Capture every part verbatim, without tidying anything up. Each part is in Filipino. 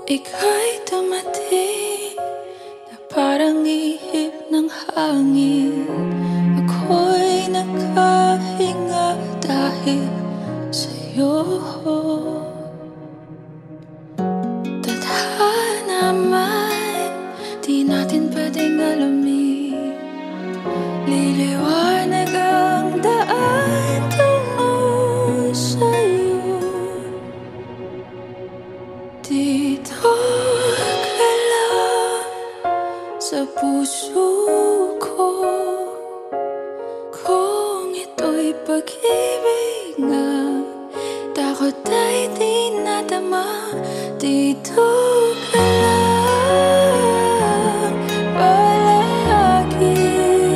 Ika'y dumating na parang ihip ng hangin. Ako'y nakahinga dahil sa'yo. Tadhana man, di natin pwedeng alamin. Liliwanag ang daan tungo sa'yo. Dito ka lang sa puso ko. Kung ito'y pag-ibig nga, takot ay di nadama. Dito ka lang palagi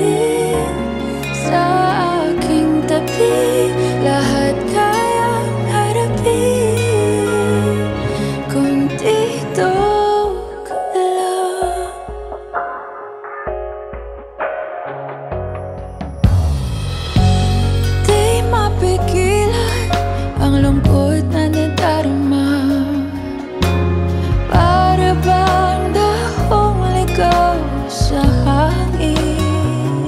sa aking tabi. Lahat kayang harapin kung dito ka lang. Di mapigilan ang lungkot na nadarama. Para bang dahong ligaw sa hangin.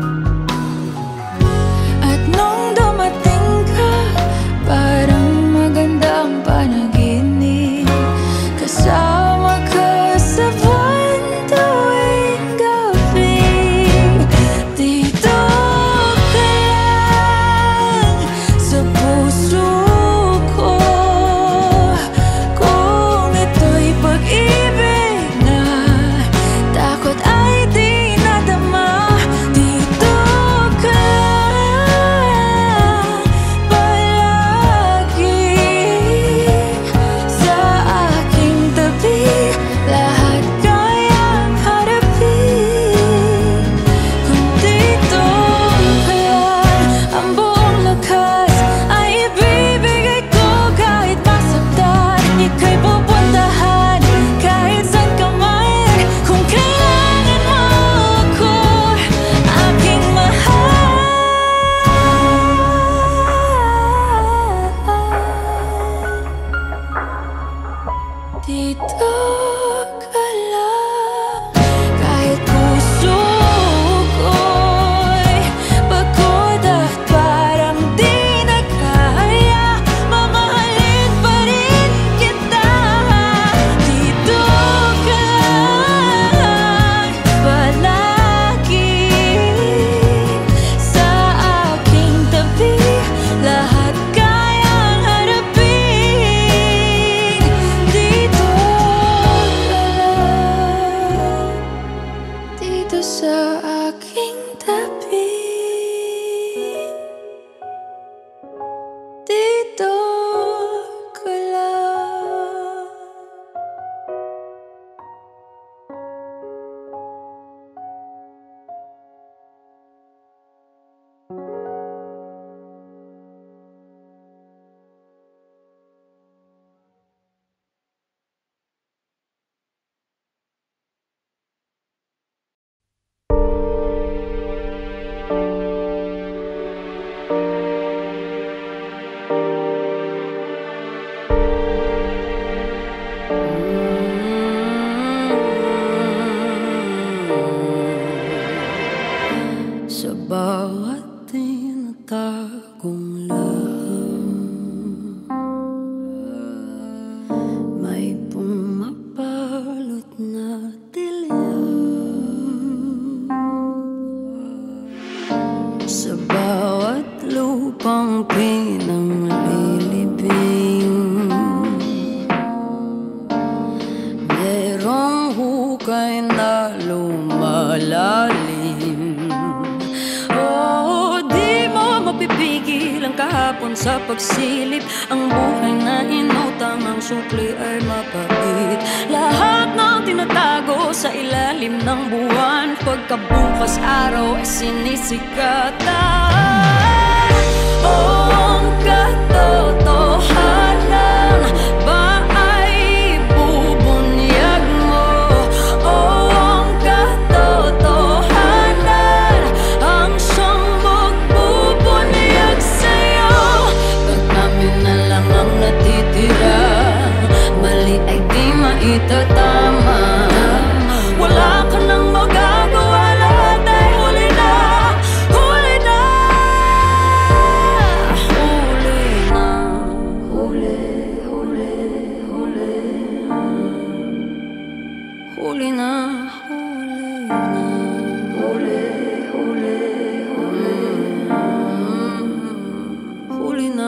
At nung dumating ka, parang magandang panaginip. Kasama ka sa buwan tuwing gabi. Dito ka lang sa puso ko. Kung ito'y pag-ibig na, takot ay di nadama. Dito ka lang palagi sa aking tabi. Lahat kayang harapin kung dito ka lang. Ang buong lakas ay ibibigay ko kahit masaktan. Ika'y pupuntahan kahit saan ka man. Kung kailangan mo ako, aking mahal. Dito ka lang kahit puso ko'y pagod at parang di na kaya. Mamahalin pa rin kita. Dito ka lang palagi sa aking tabi. Lahat kayang harapin. Dito ka lang, dito sa aking tabi. Dito ka lang. Sa bawat tinatagong laham, may pumapalot na dilim. Sa bawat lupang pinanglilibing, merong hukay na lumalalim. Oh, di mo mapipigil ang kahapon sa pagsilip. Ang buhay na inutang ang sukli ay mapait. Lahat ng tinatago sa ilalim ng buwan, pagkabukas araw ay sinisikatan. Oh, ang katotohanan ba ay bubunyag mo? Oh, ang katotohanan ang siyang magbubunyag sa'yo. Pag namin na lang ang natitira, mali ay di mai maitatama. Wala ka nang magagawa, lahat ay huli na. Huli na. Huli na. Huli, huli, huli. Huli na. Huli, huli, huli. Huli na.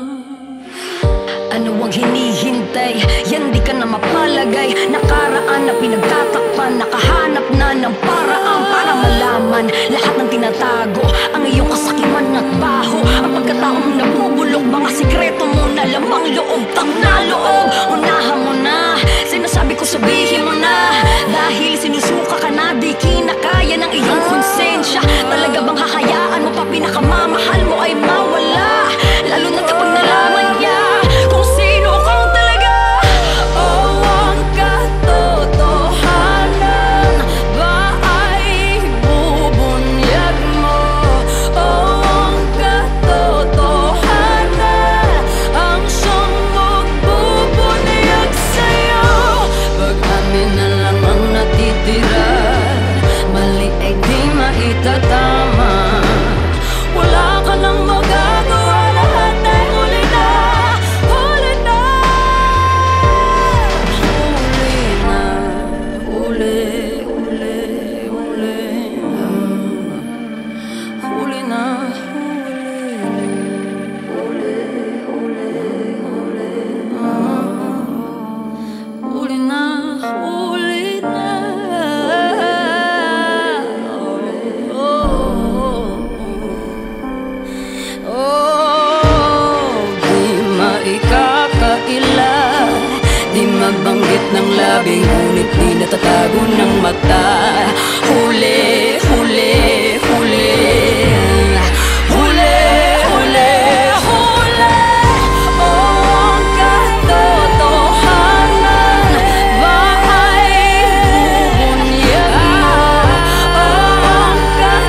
Ano ang hinihintay? Yan di ka na mapalagay. Nakaraan na pinagtatakpan, nakahanap na ng paraan para malaman lahat ng tinatago, ang iyong kasakiman at baho, ang pagkataong nabubulok, mga sikreto mo na lamang loob, tang na loob. Unahan mo na, sinasabi ko sabihin mo na, dahil sinusuka ka na, di kinakaya ng iyong konsensya. Talaga bang hahayaan mo pa pinakamamahal mo ay mawala? Lalo na kapag nalaman niya kung sino kang talaga. Oh, ang katotohanan ba ay bubunyag mo? Oh, ang katotohanan ang siyang magbubunyag sa'yo. Pag-amin na lang ang natitira, mali ay di maitatama. Wala ka nang magagawa, lahat ay huli na. Huli na. Huli na. Huli, huli, huli. Huli na. Huli, huli, huli. Huli na. Huli na. Di mabanggit ng labi, ngunit di natatago ng mata. Huli, huli, huli. Huli, huli, huli. Oh, ang katotohanan ba ay bubunyag mo? Oh, ang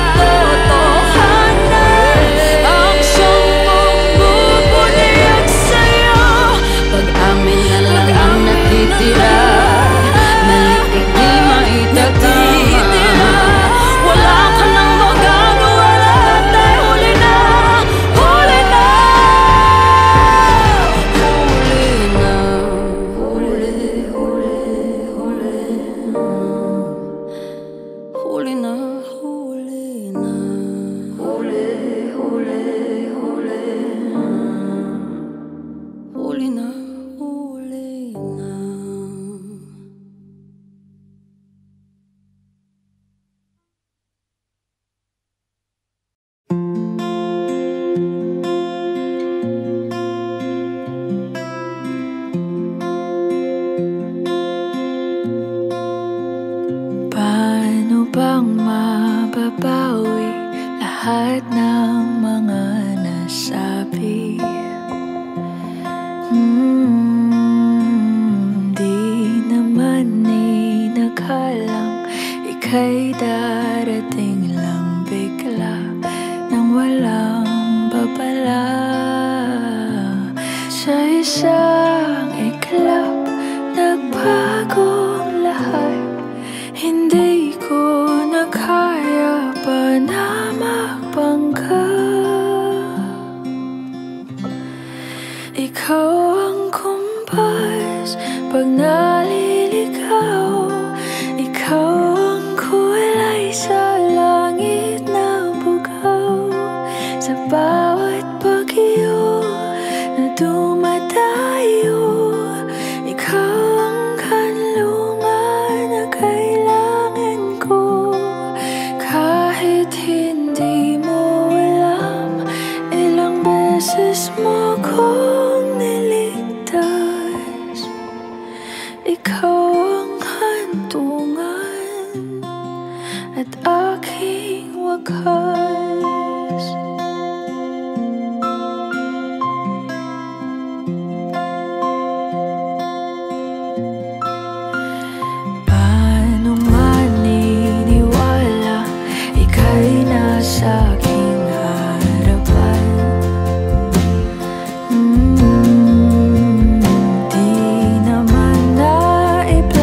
katotohanan ang siyang magbubunyag sa'yo. Pag-amin na lang ang natitira, mali ay di maitatama. Wala ka nang magagawa, lahat ay huli na. Huli na. Huli na. Huli, huli, huli. Huli na. Huli na. Huli, huli, huli. Huli na. Huli na. Paano bang mababawi lahat ng mga nasabi? Hmm, di naman inakalang ika'y darating lang bigla nang walang babala. Sa isang iglap, nagbagong lahat. Hindi ko na kaya pa na magbangga. Ikaw ang kumpas pag naliligaw. Ikaw ang kulay sa langit na bugaw. Sa bawat bagyo na dumadayo, ikaw ang kanlungan na kailangan ko. Kahit hindi mo alam, ilang beses mo kong niligtas. Ikaw ang hantungan at aking wakas. Paano maniniwala ika'y nasa aking harapan? Mm, di naman naiplan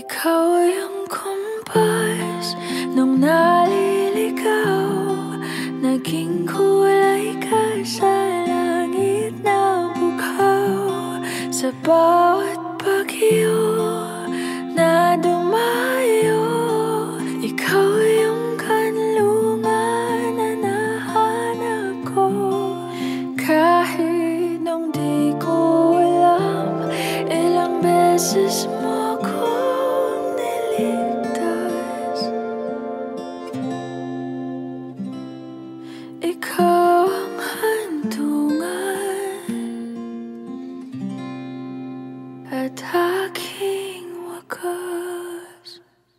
Ikaw yung kumpas nung naliligaw, naging kulay ka sa langit na bughaw. Sa bawat bagyo na dumayo, ikaw yung kanlungan na nahanap ko. Kahit nung di ko alam, ilang beses mo kong niligtas. Ikaw ang hantungan at aking wakas.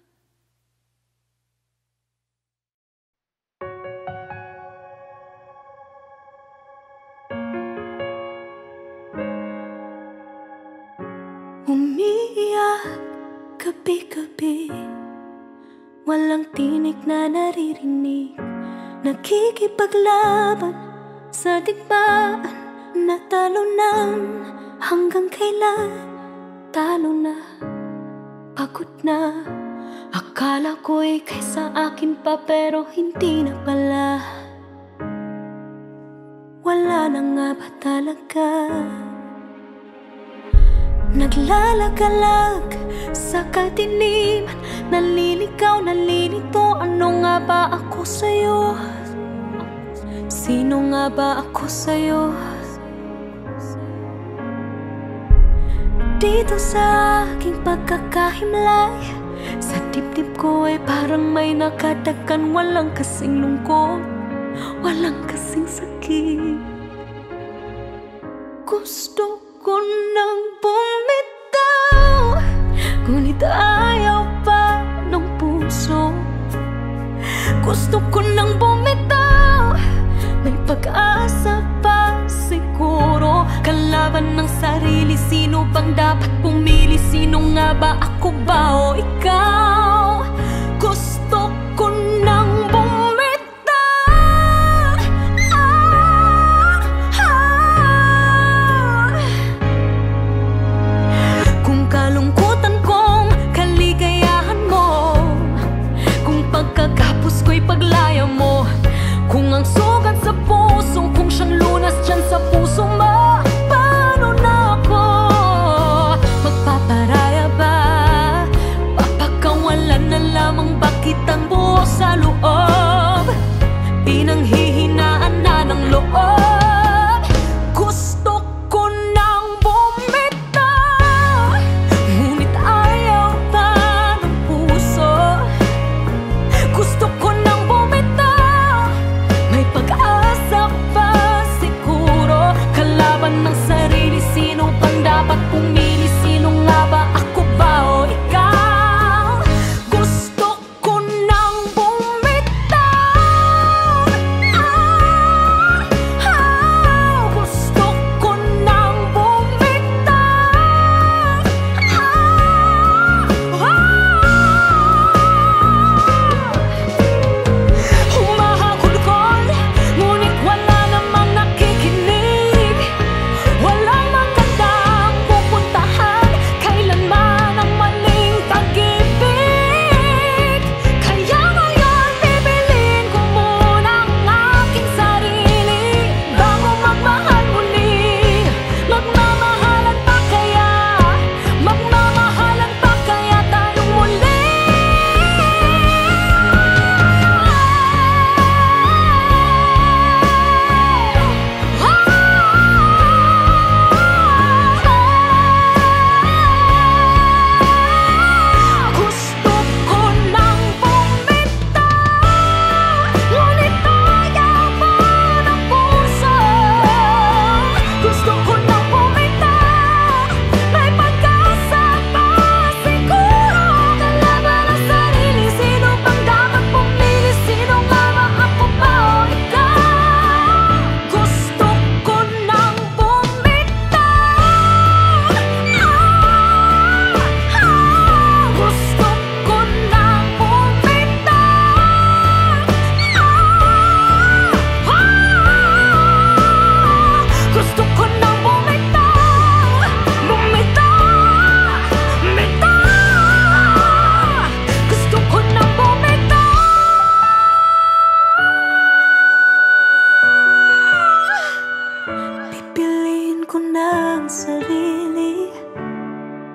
Umiiyak gabi-gabi, walang tinig na naririnig. Nakikipaglaban sa digmaan, natalunan. Hanggang kailan? Talo na, pagod na. Akala ko'y kaysa akin pa, pero hindi na pala. Wala na nga ba talaga? Naglalagalag sa kadiliman, naliligaw, nalilito. Ano nga ba ako sa'yo? Sino nga ba ako sa'yo? Dito sa aking pagkakahimlay, sa dibdib ko ay parang may nakadakan. Walang kasing lungkot, walang kasing sakit. Gusto ko nang bumitaw, ngunit ayaw pa ng puso. Gusto ko nang bumitaw, may pag-asa pa siguro. Kalaban ng sarili, sino bang dapat pumili? Sino nga ba, ako ba o ikaw? Gusto ko nang bumitaw. ah, ah. Kung kalungkutan kong kaligayahan mo, kung pagkagapos ko'y paglaya mo, kung ang sugat sa puso, kung siyang lunas dyan sa puso mo, paano na ako magpaparaya ba? Papakawalan na lamang ba kitang buo sa loob? Pinanghihinaan na ng loob. Gusto ko nang bumitaw, ngunit ayaw pa ng puso. Gusto ko nang bumitaw, may pag-asa pa siguro. Kalaban ng sarili, sino pang dapat pumili? Sino nga ba, ako ba o ikaw? Gusto ko nang bumitaw. ah, ah. Gusto ko nang bumitaw. ah, ah. Humahagulgol, ngunit wala namang nakikinig. Walang magandang pupuntahan, kailanman ang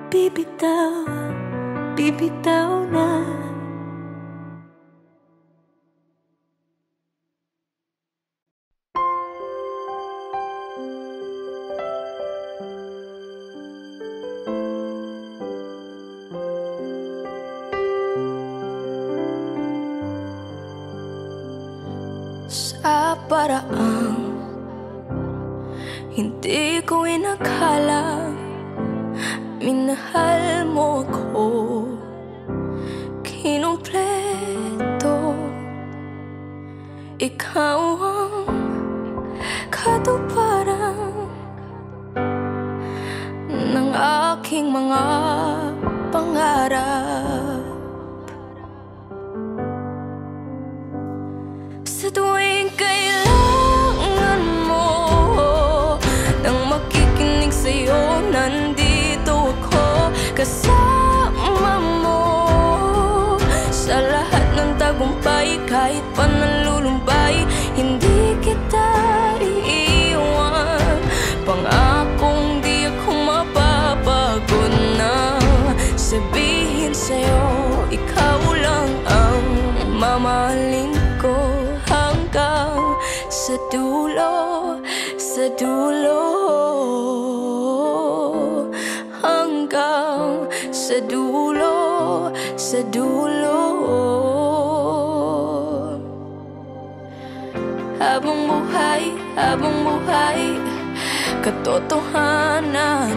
bibitaw, bibitaw na. Sa paraang hindi ko inakala, minahal mo ako kinumpleto. Ikaw ang katuparan ng aking mga pangarap. Sa tuwing kailangan mo nang makikinig sa'yo, nandito ako kasama mo. Sa lahat ng tagumpay, kahit pa nalulumbay, hindi kita iiwan. Pangakong di ako mapapago na sabihin sa'yo, ikaw lang ang mamahalin ko hanggang sa dulo, sa dulo, hanggang sa dulo, sa dulo. Habang buhay, habang buhay, katotohanan,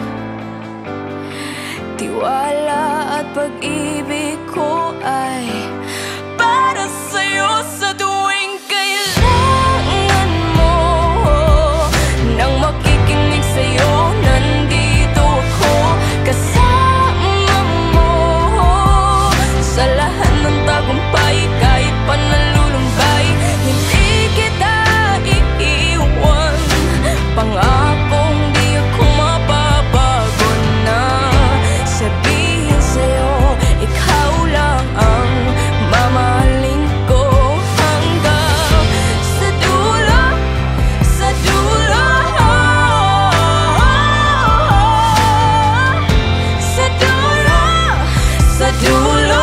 tiwala at pag-ibig ko ay para sa'yo. Sa tuwing kailangan mo nang makikinig sa'yo, nandito ako kasama mo. Sa lahat ng tagumpay, kahit pa nalulumbay, hindi kita iiwan. Pangakong di ako mapapago na sabihin sa'yo, ikaw lang ang mamahalin ko hanggang sa dulo, sa dulo, sa dulo, sa dulo.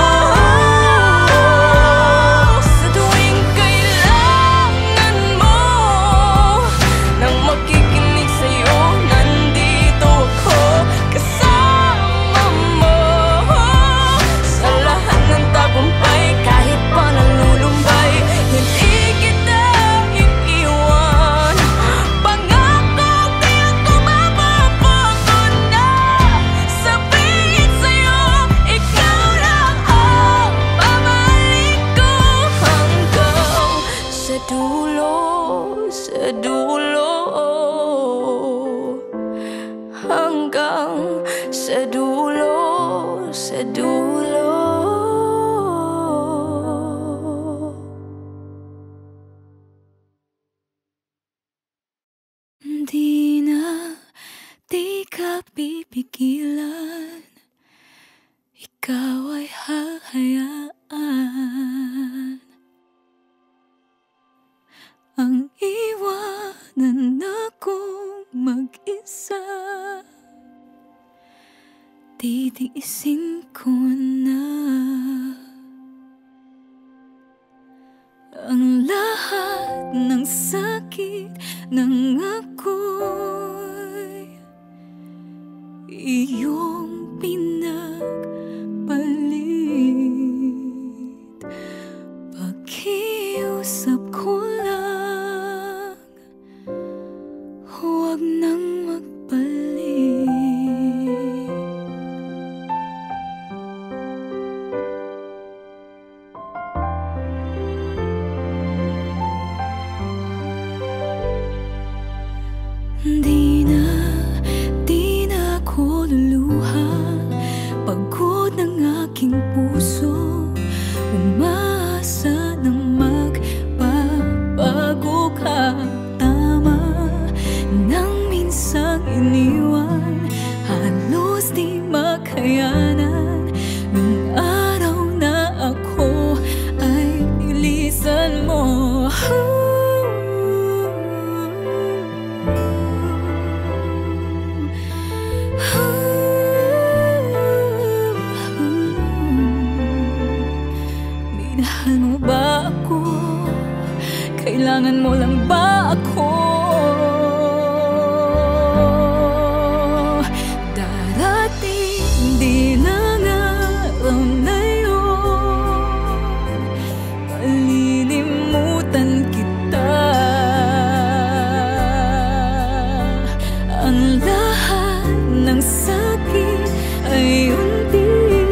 Sa tuwing kailangan mo nang makikinig sa'yo, nandito ako kasama mo. Sa lahat ng tagumpay, kahit pa nalulumbay, hindi kita iiwan. Pangako di ako mapapago na sabihin sa'yo, ikaw lang ang mamahalin ko hanggang sa dulo, sa dulo, hanggang sa dulo, sa dulo. Di na, di ka pipigilan, ikaw ay hahayaan ang iwanan akong mag-isa. Titiisin ko na ang lahat ng sakit ng ako'y iyong pinagpalit. Pakiusap ko lang, huwag nang magbalik. Di na, di na ako luluha. Pagod ng aking puso, umaasa ng magbabago ka. Tama nang minsang iniwan, halos di makayanan. Nung araw na ako ay nilisan mo. kailangan mo lang ba ako? Darating din ang araw na yun, malilimutan kita. Ang lahat ng sakit ay unti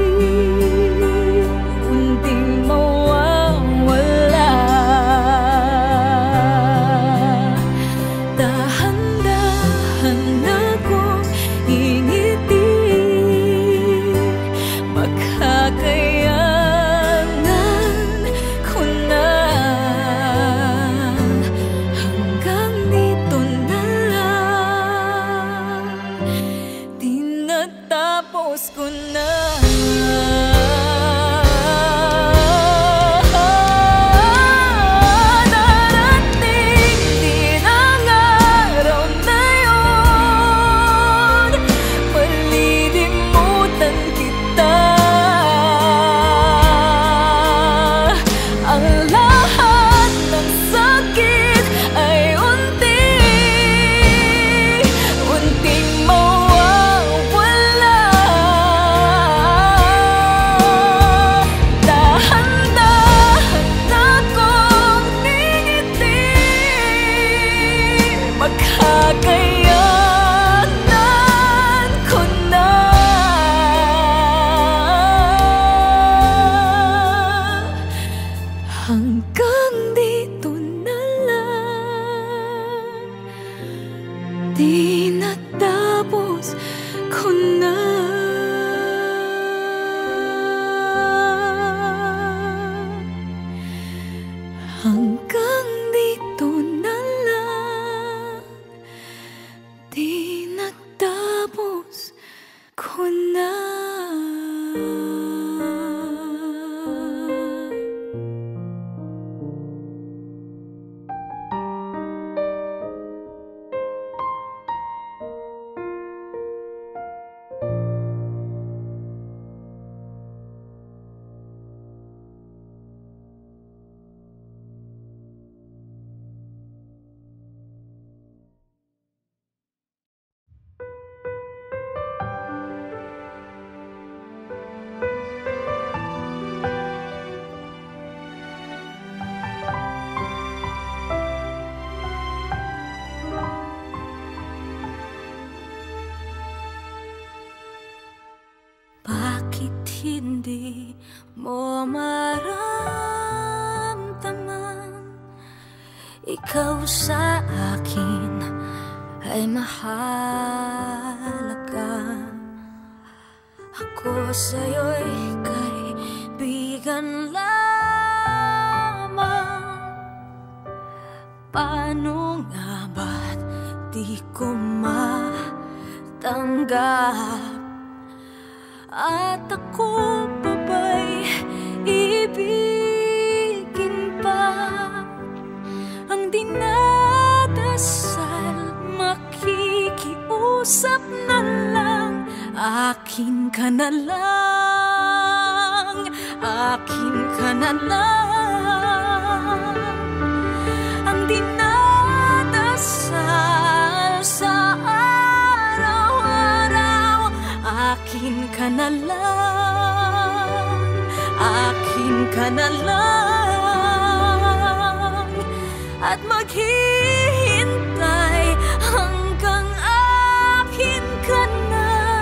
hindi mo maramdaman, ikaw sa akin ay mahalaga. Ako sa'yo'y kaibigan lamang. Paano nga ba't di ko matanggap? At ako pa ba'y ibigin pa? Ang dinadasal, makikiusap na lang. Akin ka na lang, akin ka na lang. Ang dinadasal sa araw-araw, akin ka na lang, akin ka na lang. At maghihintay hanggang akin ka na.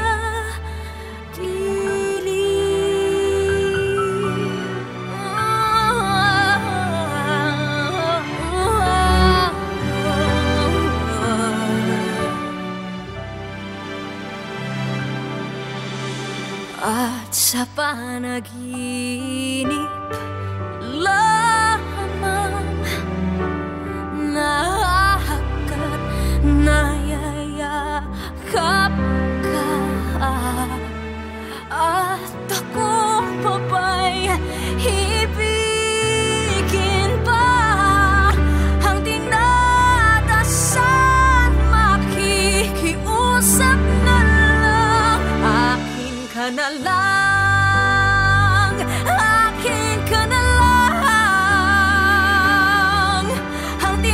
At sa panaginip lamang nahahakat, nayayakap ka. At ako pa ba'y ibigin pa? Ang dinadasal, makikiusap na lang. Akin ka na lang, akin ka na lang. Ang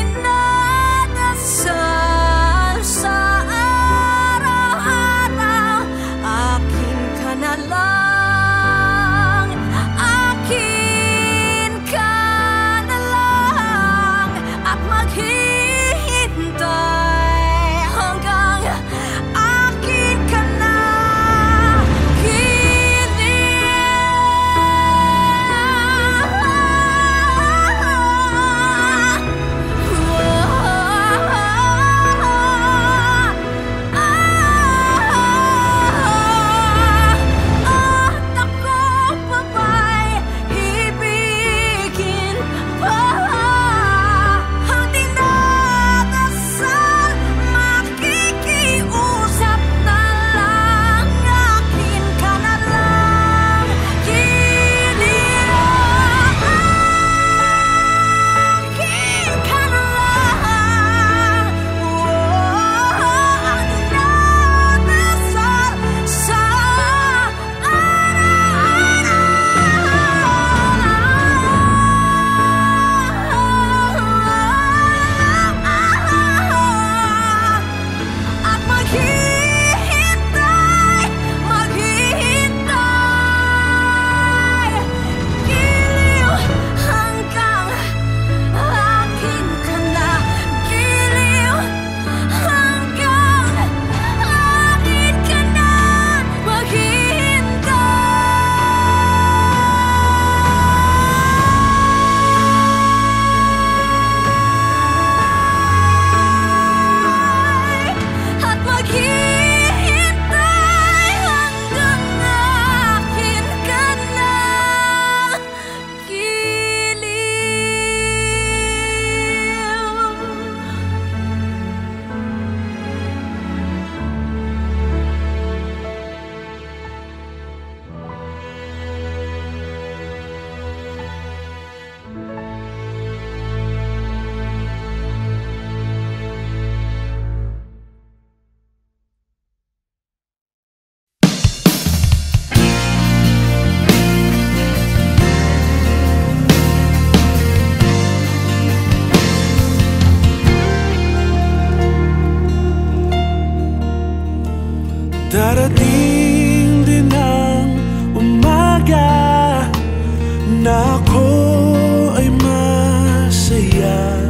Darating din ang umaga na ako ay masaya.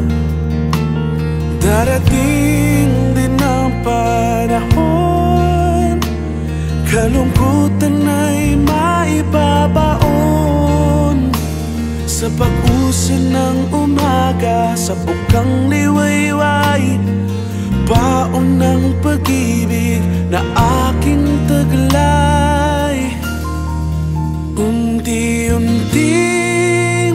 Darating din ang panahon, kalungkutan ay maibabaon. Sa pag-usin ng umaga, sa bukang liwayway, baon ng pag-ibig na aking taglay. Unti-unting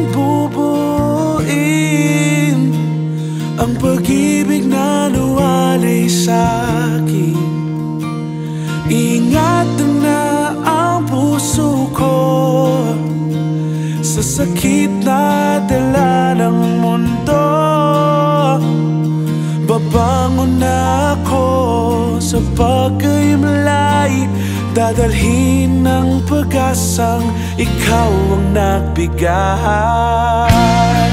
bubuin ang pag-ibig na luwalay sa'kin. Ingatan na ang puso ko sa sakit na dala ng mundo. Babangon na ako sa pagkahimalay, dadalhin ng pag-asang ikaw ang nagbigay.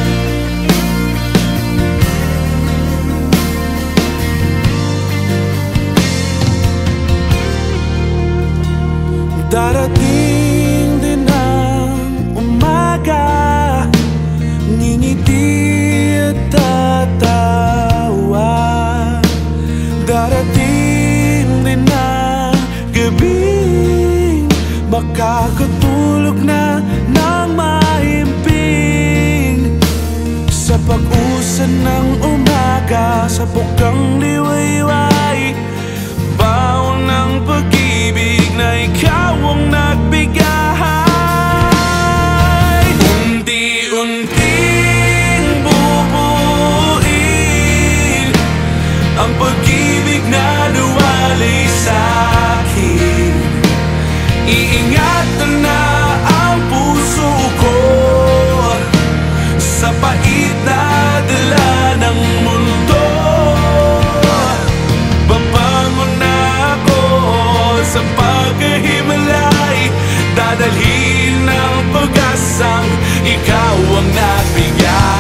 Darating din ang umaga, ngingiti at tatawa. Darating din ang gabing makakatulog na ng mahimbing. Sa pag-usan ng umaga, sa bukang liwayway, baon ng pag-ibig na ikaw ang nagbigay. Unti-unting bubuin ang pag-ibig na luwalay sa'kin. Iingatan na ang puso ko sa pait na dala ng mundo. Babangon na ako sa pagkahimalay, dadalhin ng pag-asang ikaw ang nagbigay.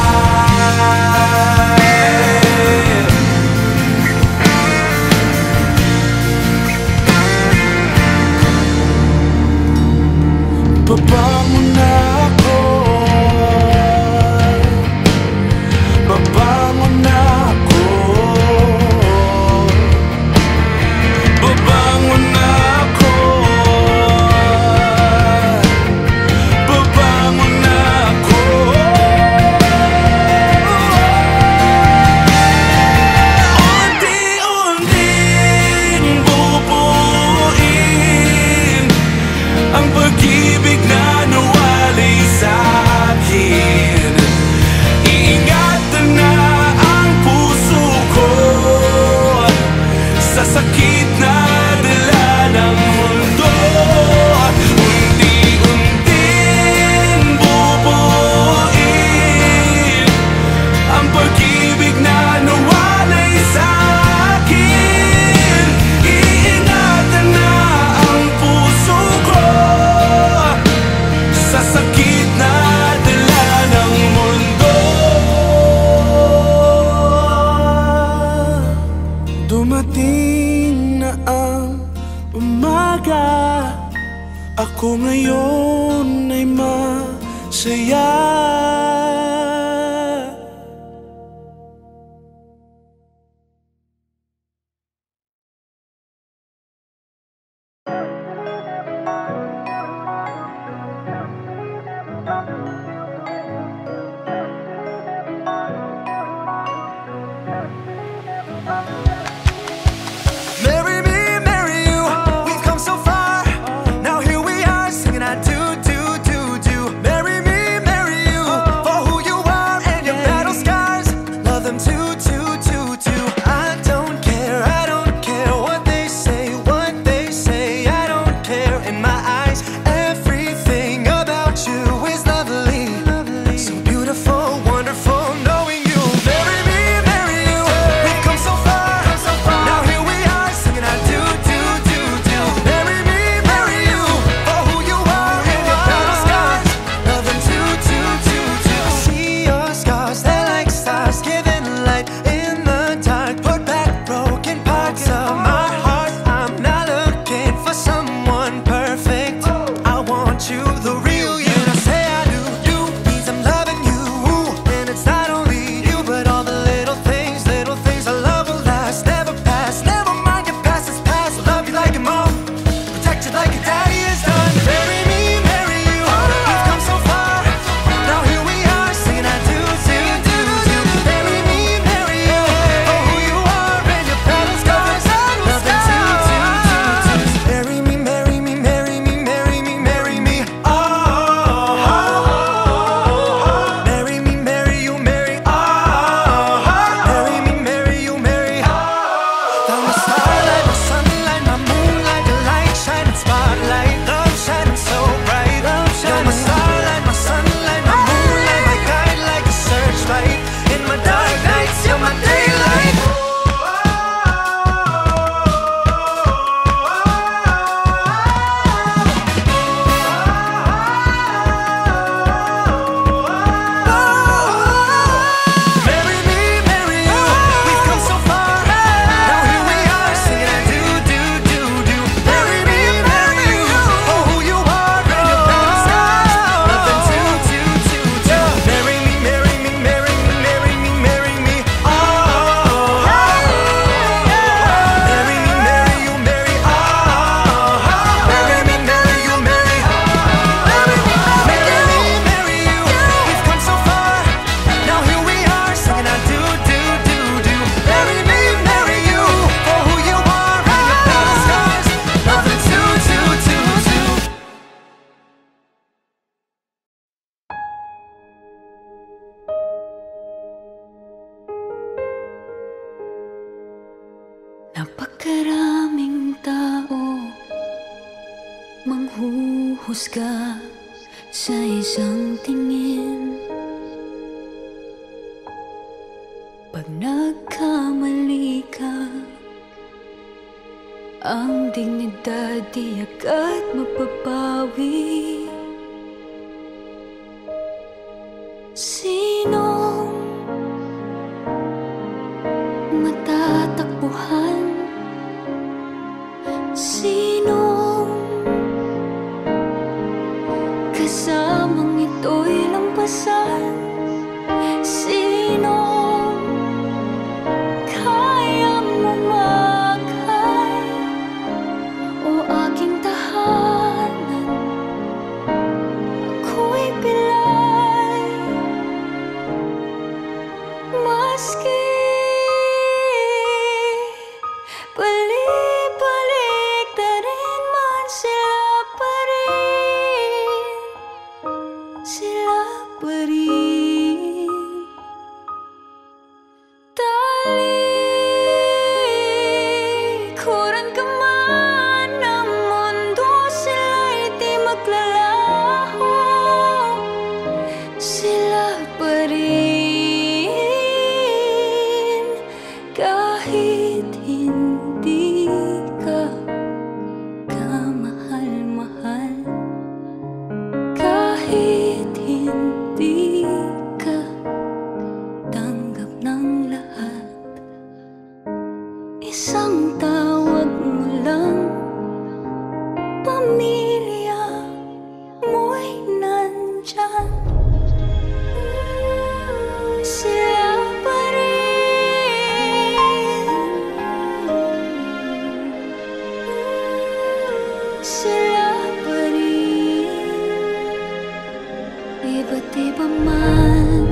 Babangon na ako, babangon na ako, babangon na ako, babangon na ako. Unti-unting bubuin ang pag-ibig na nawalay sa'kin. Iingatan na ang puso ko sa sakit na dala ng mundo. Unti-unting bubuin ang pag-ibig na nawalay sa'kin. Iingatan na ang puso ko sa sakit na dala ng mundo. Dumating na ang umaga, ako ngayon ay masaya. Marry me, marry you. We've come so far. Now here we are singing I do, do, do, do. Marry me, marry you. For who you Karaming tao manghuhusga sa isang tingin. Pag nagkamali ka, ang dignidad di agad mapapawi. Sinong matatakbuhan? Sinong kasamang ito'y lampasan? Sinong kayang umakay o aking tahanan? Ako'y pilay, maski balik-balik na rin man, sila pa rin, sila pa rin. Talikuran ka man ng mundo, sila'y di maglalaho, sila pa rin. Kahit hindi ka kamahal-mahal, kahit hindi ka tanggap ng lahat, isang tawag mo lang, pamilya mo'y nandyan. Sila pa rin, sila pa rin. Iba't iba man,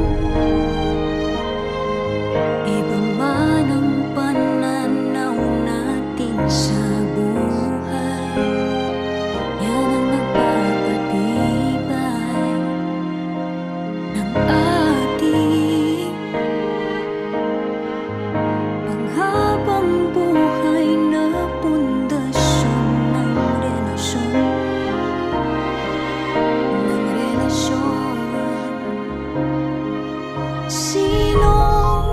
iba man ang pananaw natin sa buhay, yan ang nagpapatibay ng ating panghabang buhay na pundasyon ng relasyon, ng relasyon. Sinong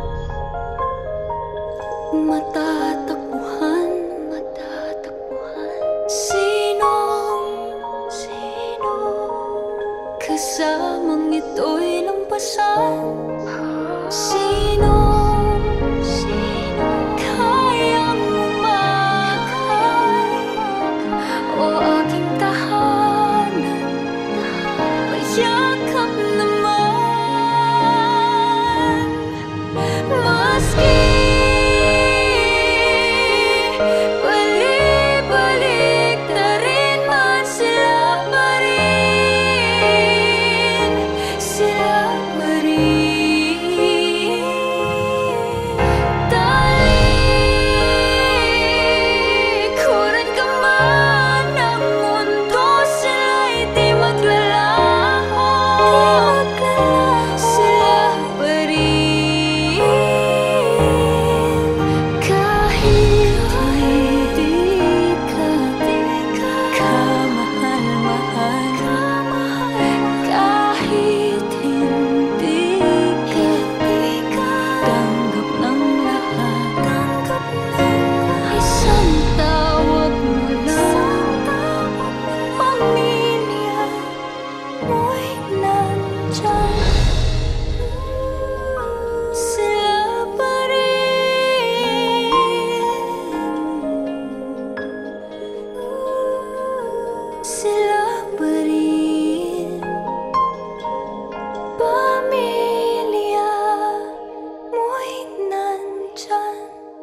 matatakbuhan? Matatakbuhan. Sinong, sinong kasamang ito'y lampasan? Sinong, sinong kayang umakay o aking tahanan? Payakap naman, maski balik-balik na rin man, sila pa rin, sila pa rin. Talikuran ka man ng mundo, sila'y di maglalaho, sila pa rin. Kahit hindi ka kamahal-mahal, kahit hindi ka tanggap ng lahat, isang tawag mo lang, pamilya mo'y nandyan. Sila pa rin, sila pa rin. Pamilya mo'y nandyan.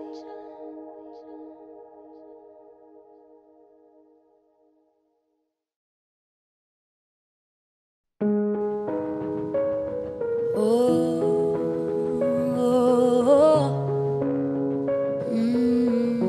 Oh, oh, oh. Mm.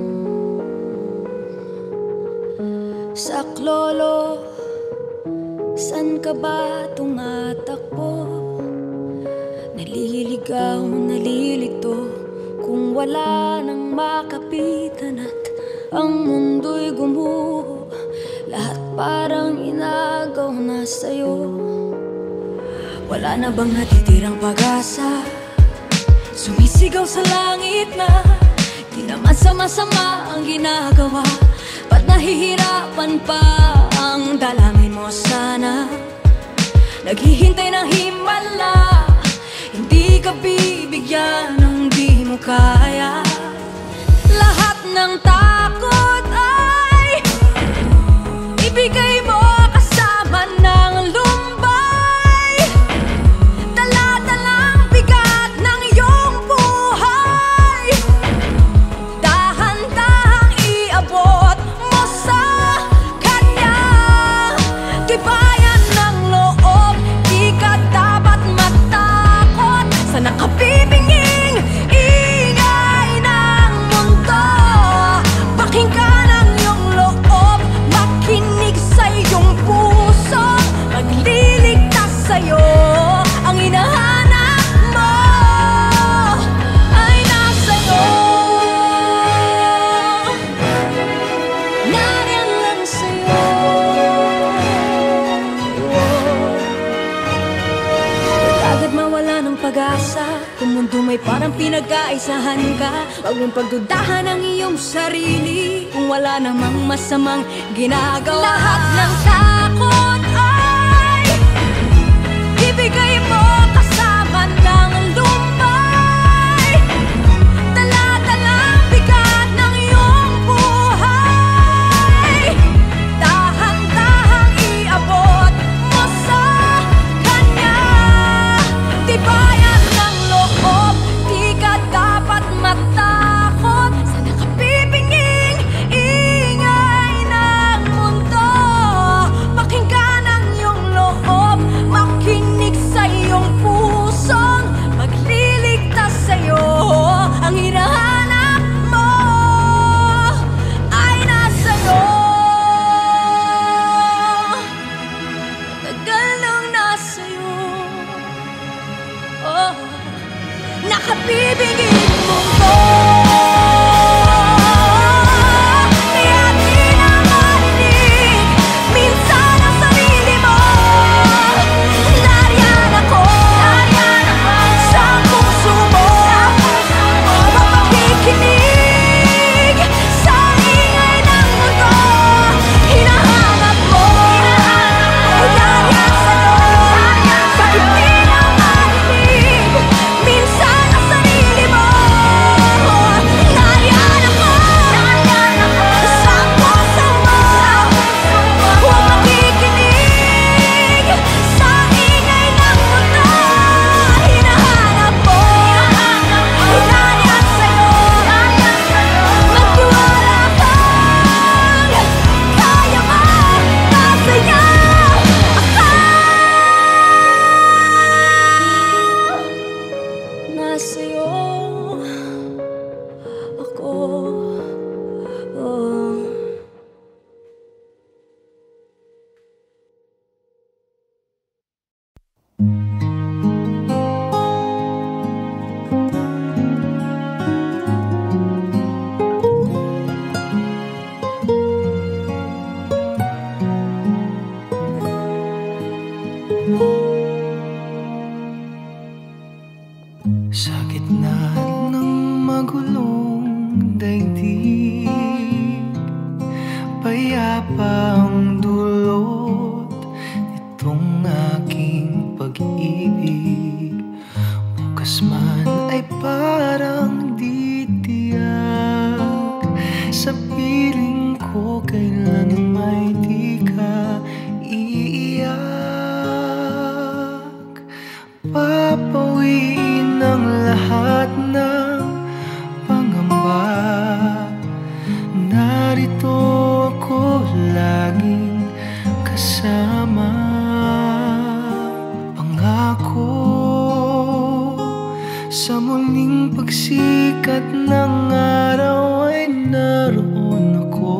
Saklolo, san ka ba tumatakbo? Naliligaw, nalilito kung wala nang nang makapitan at ang mundo'y gumuho. Lahat parang inagaw na sa'yo. Wala na bang natitirang pag-asa? Sumisigaw sa langit na di naman sama-sama ang ginagawa. Ba't nahihirapan pa ang dalangin mo sana? Naghihintay ng himala, hindi ka bibigyan ng di mo kaya. Lahat ng takot ay ibigay mo kasama ng lumbay. Dala-dalang bigat ng iyong buhay, dahan-dahang iabot mo sa kanya. Tibayan ng loob, di ka dapat matakot sa nakabibinging ingay ng mundo. Pakinggan ang iyong loob, makinig sa iyong puso. Magliligtas sa'yo, ang hinahanap mo ay nasa'yo. Nariyan lang sa'yo. Huwag agad mawala ng pag-asa. Kung mundo may parang pinag-aisahan ka, wag mong pagdudahan ang iyong sarili kung wala namang masamang ginagawa. Lahat ng takot ay ibigay mo kasama ng lumbay. Dala-dalang bigat ng iyong buhay, dahan-dahang iabot mo sa kanya. Tibayan ng loob, di ka dapat matakot sa nakabibinging ingay ng mundo. Pakinggan ang iyong loob, makinig sa iyong pusong magliligtas sa'yo. Ang hinahanap mo ay nasa'yo. Tagal nang nasa'yo. Oh, nakabibinging mundo. Kaya di na marinig minsan ang sarili mo. Nariyan ako sa puso mo, mapakikinig sa ingay ng mundo. Hinahanap mo, nariyan sa'yo, kahit di na marinig minsan ang sarili mo. Nariyan ako sa puso mo, huwag makikinig sa ingay ng mundo. Hinahanap mo, nariyan sa'yo, magtiwala kang kaya masaya ako. Nasa'yo ako. Oh. Sa gitna ng magulong daigdig, payapa ang dulot nitong aking pag-ibig. Bukas man ay parang di tiyak, sa piling ko kailan may di ka iiyak. Papawiin ang lahat ng pangamba, narito ako laging kasama. Pangako sa muling pagsikat ng araw ay naroon ako,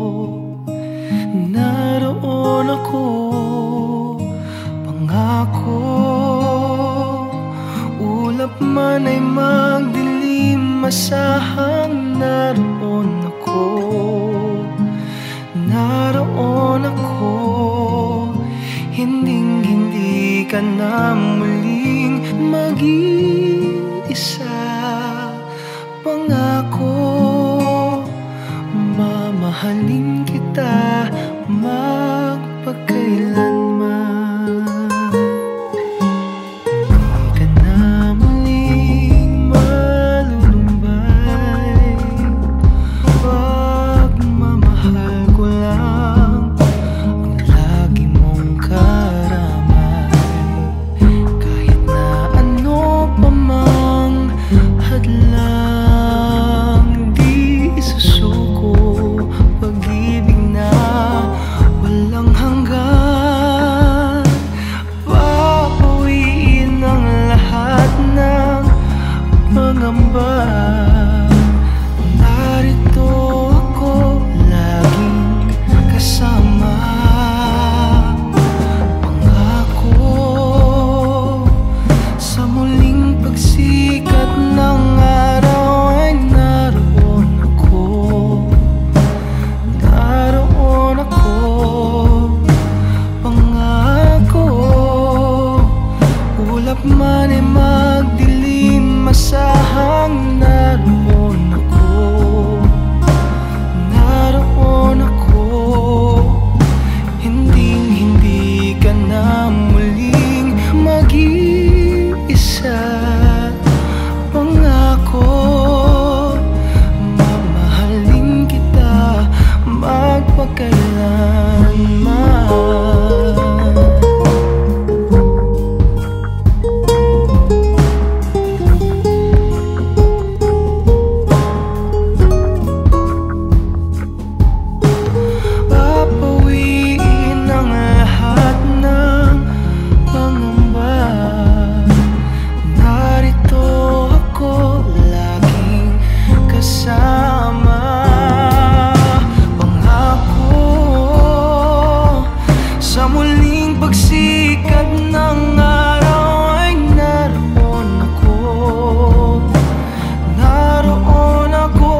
naroon ako. Pangako, ulap man ay magdilim, masahang naroon ako, naroon ako. Hinding hindi ka na muling mag-iisa. Pangako, mamahalin kita magpakailanman. Di ka na muling malulumbay. Pagmamahal ko lang ang lagi mong karamay. Kahit na ano pa mang hadlang, di isusuko. Pag-ibig na walang hanggan, papawiin ang lahat ng pangamba. Narito ako laging kasama. Pangako, sa muling pagsikat ng araw ay naroon ako, naroon ako. Pangako, ulap man ay magdilim, masahang naroon ako, naroon ako. Hinding hindi ka na muling mag-iisa. Pangako, mamahalin kita magpakailanman. Papawiin ang lahat ng pangamba. Narito ako laging kasama. Pangako, sa muling pagsikat ng araw ay naroon ako, naroon ako.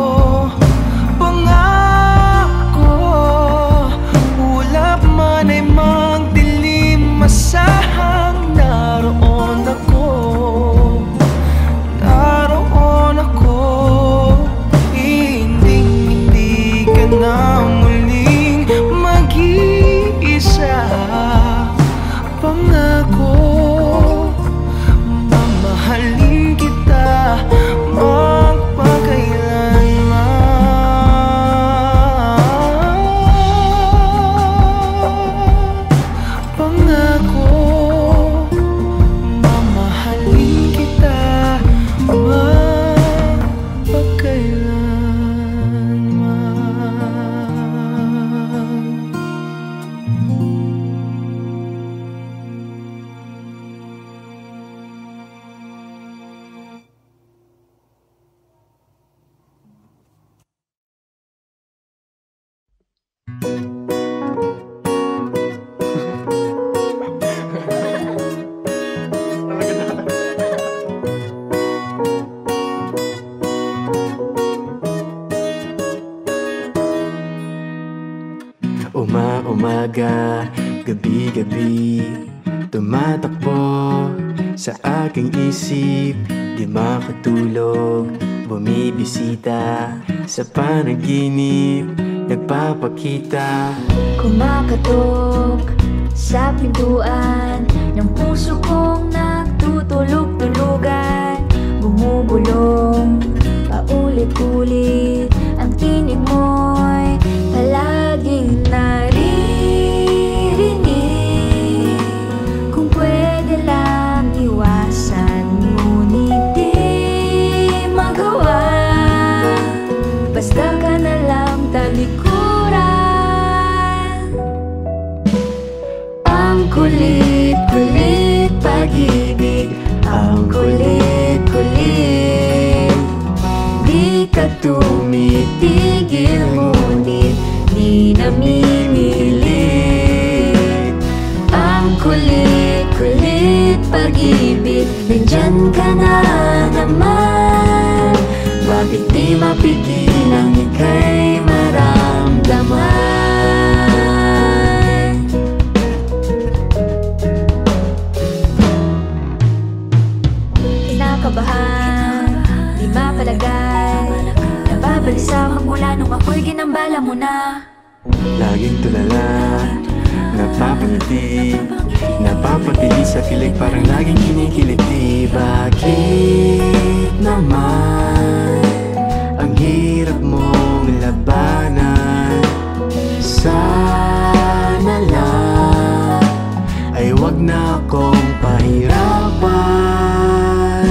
Pangako, ulap man ay magdilim, masahang naroon ako, naroon ako. Hinding hindi ka na muling mag-iisa. Pangako, mamahalin kita magpakailanman. Pangako, mamahalin kita magpakailanman. Uma-umaga, gabi-gabi, tumatakbo sa aking isip. Di makatulog, bumibisita sa panaginip, nagpapakita. Kumakatok sa pintuan ng puso kong nagtutulog-tulugan. Bumubulong paulit-ulit ang tinig mo'y palaging naririnig. Kung pwede lang iwasan, ngunit di magawa. Basta ka na lang talikuran. Ang kulit-kulit pag-ibig, ang kulit-kulit. Di ka tumitigil, ngunit di namimilit. Ang kulit-kulit pag-ibig, nandyan ka na naman. Bakit di mapigilang ika'y maramdaman. Kinakabahan, di mapalagay, nababalisa magmula nung ako'y ginambala mo na. Laging tulala, napapangiti, napapatili sa kilig, parang laging kinikiliti. Bakit naman ang hirap mong labanan? Sana lang ay wag na akong pahirapan.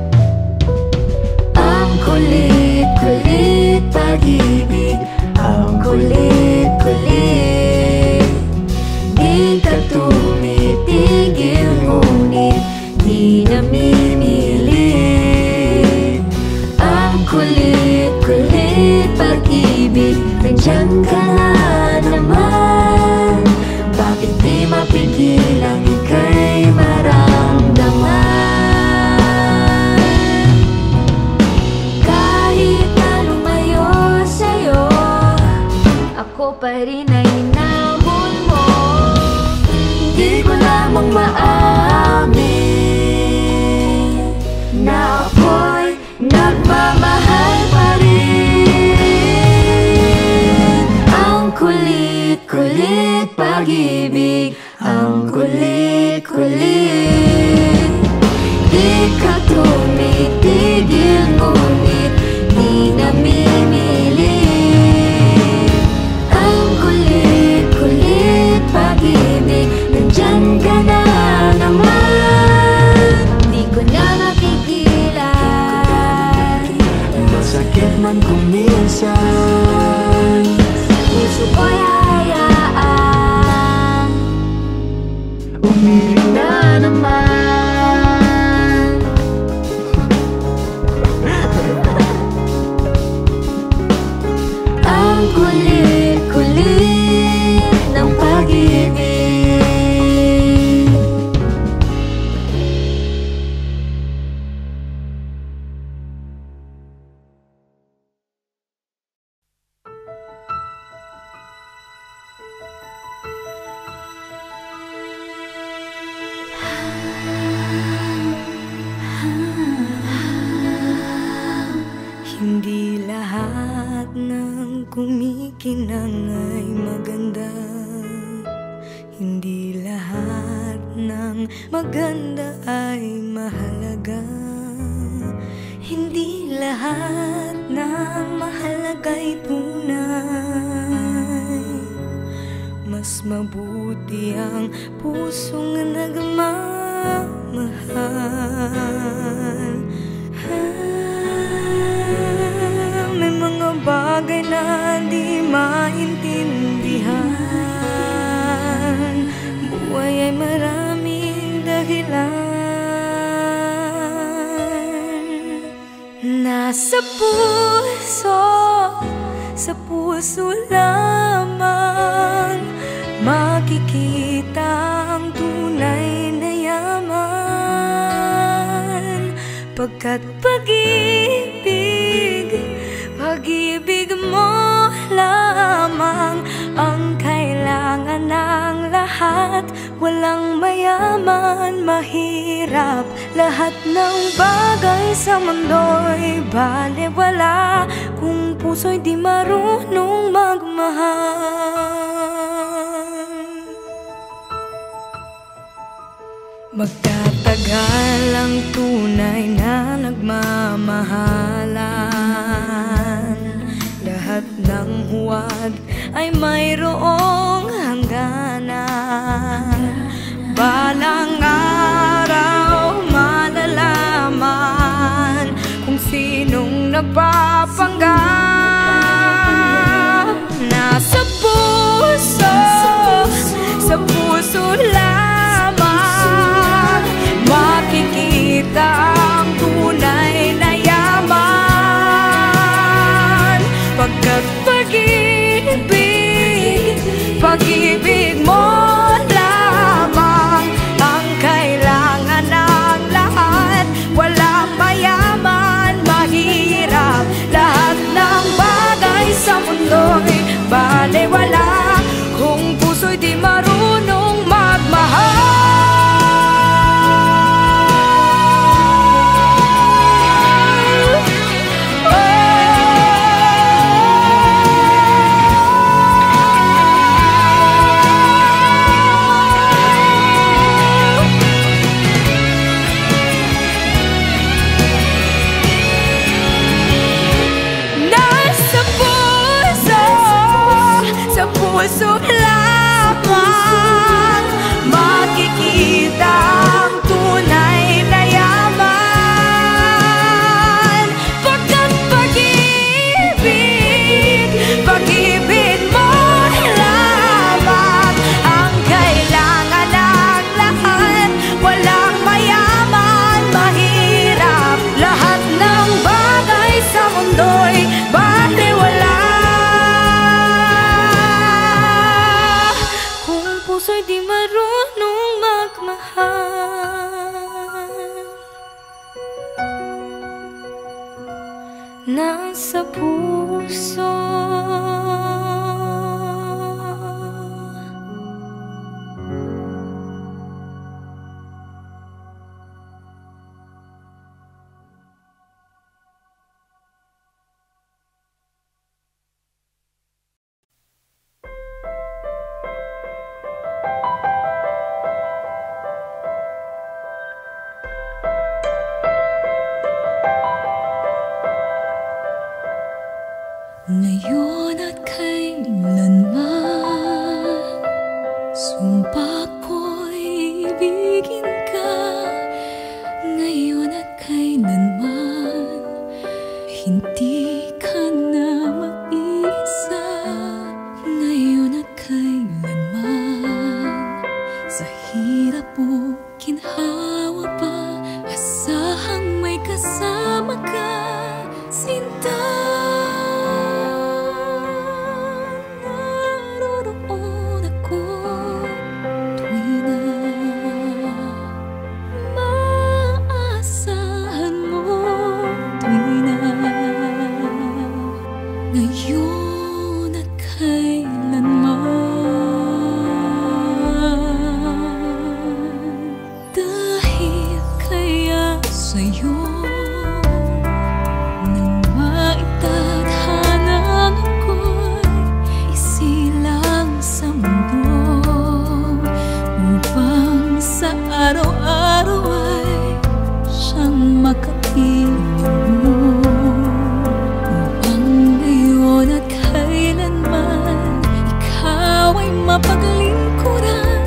Ang kulit-kulit pag-ibig, ang kulit-kulit, di ka tumitigil, ngunit di namimilit. Ang kulit-kulit pag-ibig, nandiyan ka na naman. Bakit di mapigilang ika'y maramdaman? Kahit na lumayo sa'yo, ako pa rin ay hinabol mo. Hindi ko lamang maamin na ako'y nagmamahal pa rin. Ang kulit-kulit pag-ibig, ang kulit-kulit, di ka tumitigil, ngunit di namimilit. Ang kulit-kulit pag-ibig, nandiyan ka na naman. Di ko na mapigilan, Masakit man kung minsan, puso ko'y hayaan umiling na naman. ang kulit-kulit ng pag-ibig. Hindi lahat ng kumikinang ay maganda. Hindi lahat ng maganda ay mahalaga. Hindi lahat ng mahalaga'y tunay. Mas mabuti ang pusong nagmamahal. May mga bagay na di maintindihan. Buhay ay maraming dahilan. Nasa puso, sa puso lamang makikita ang tunay na yaman. Pagkat pag-ibig, pag-ibig mo lamang ang kailangan ng lahat. Walang mayaman, mahirap, lahat ng bagay sa mundo'y balewala kung puso'y di marunong magmahal. Magtatagal ang tunay na nagmamahalan. Lahat ng huwad ay mayroong hangganan. Balang araw malalaman kung sinong napapanggap. Nasa puso, sa puso lamang makikita ang tunay na yaman. Pagkat pag-ibig, di marunong magmahal. Puso lamang makikita ang tunay na yaman. Pagkat pag-ibig, pag-ibig mo lamang ang kailangan ng lahat. Walang mayaman, mahirap, lahat ng bagay sa mundo'y baliwala. Puso'y di marunong magmahal. Nasa puso. Ngayon at kailanman, sumpa ko'y ibigin ka. Ngayon at kailanman, hindi ka na mag-isa. Ngayon at kailanman, sa hirap o ginhawa pa, asahang may kasama ka, sinta. Ngayon at kailanman, dahil kaya sa'yo nang maitadhana ako'y isilang sa mundo, upang sa araw-araw ay siyang makapiling mo. At kailanman ikaw ay mapaglingkuran,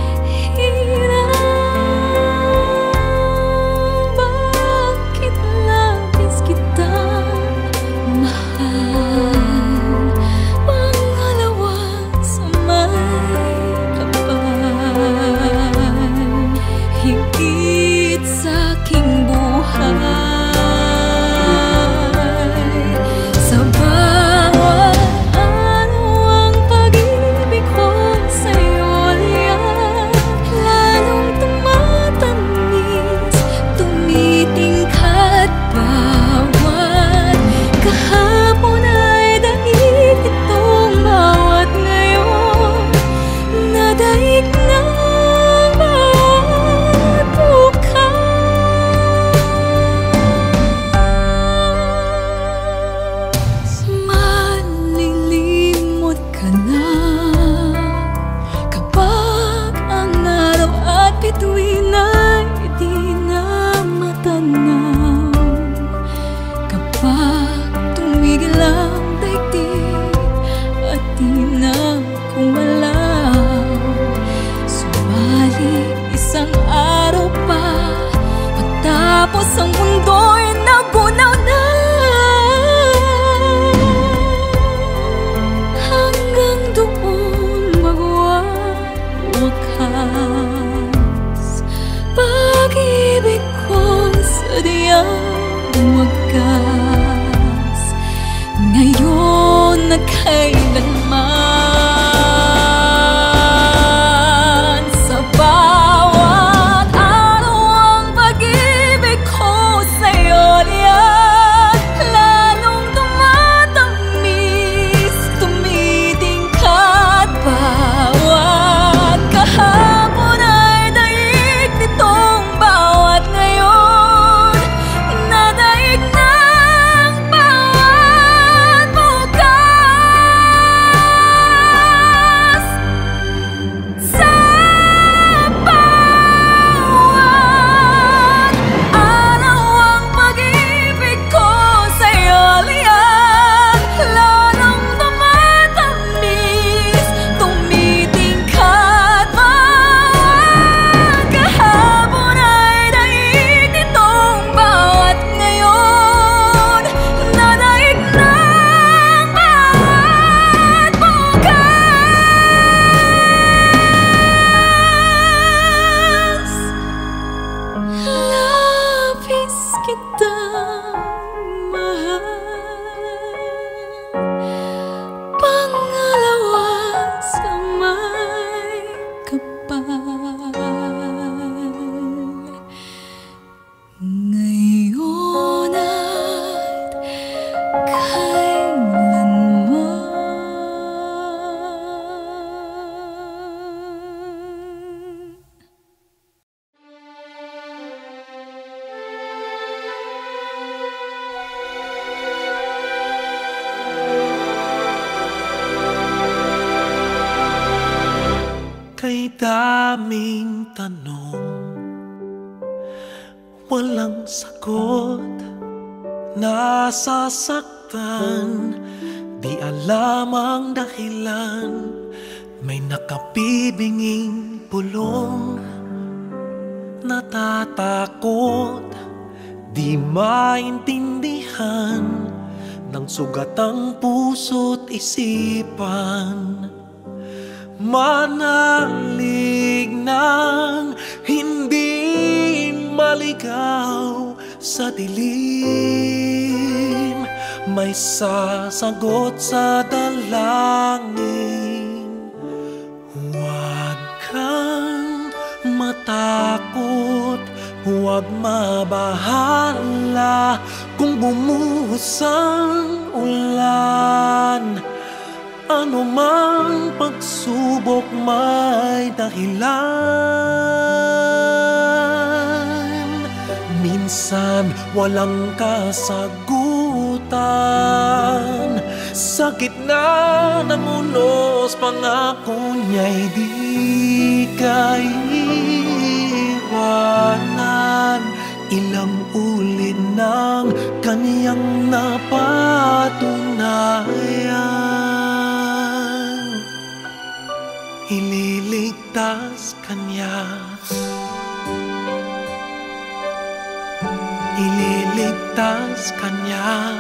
hirap. Bakit labis kitang mahal, pangalawa sa may kapal, higit sa aking buhay. Tapos ang mundo'y nagunaw na, hanggang doon magwawakas. Pag-ibig kong sadyang wagas, ngayon na kailanman, sa bawat araw ang pag-ibig ko daming tanong, walang sagot. Nasasaktan, di alam ang dahilan. May nakapibinging pulong, natatakot, di maintindihan ng sugat ang puso't isipan. Manalig ng hindi maligaw sa dilim, may sasagot sa dalangin. Huwag kang matakot, huwag mabahala kung bumuhos ang ulan. Ano mang pagsubok may dahilan. Minsan walang kasagutan, sa gitna ng unos pangako niya'y di kaiwanan. Ilang ulit ng kaniyang napatunayan, ililigtas kanya, ililigtas kanya.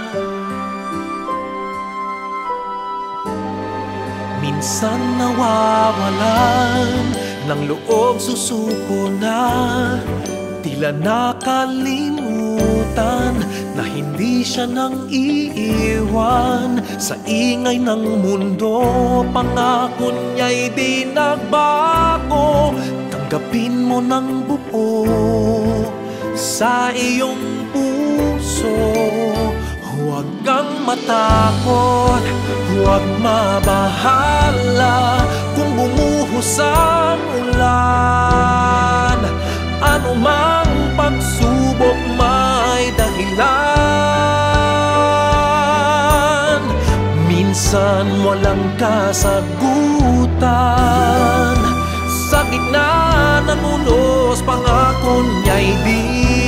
Minsan nawawalan ng loob, susuko na, tila nakalimutan na hindi siya nang iiwan. Sa ingay ng mundo, pangako niya'y di nagbago. Tanggapin mo ng buo sa iyong puso. Huwag kang matakot, huwag mabahala kung bumuhos ang ulan. Ano mang pagsubok may dahilan. Minsan walang kasagutan, sa gitna ng unos pangako niya'y di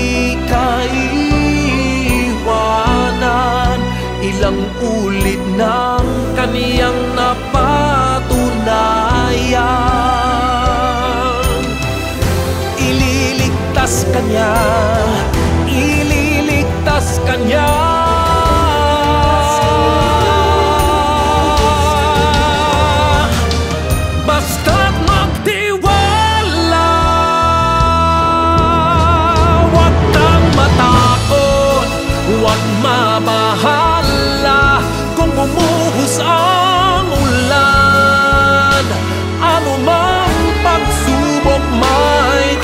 kaiwanan. Ilang ulit ng kaniyang napatunayan, ililigtas kanya, ililigtas kanya. Basta't magtiwala, huwag kang matakot, huwag mabahala kung bumuhos ang ulan. Ano mang pagsubok may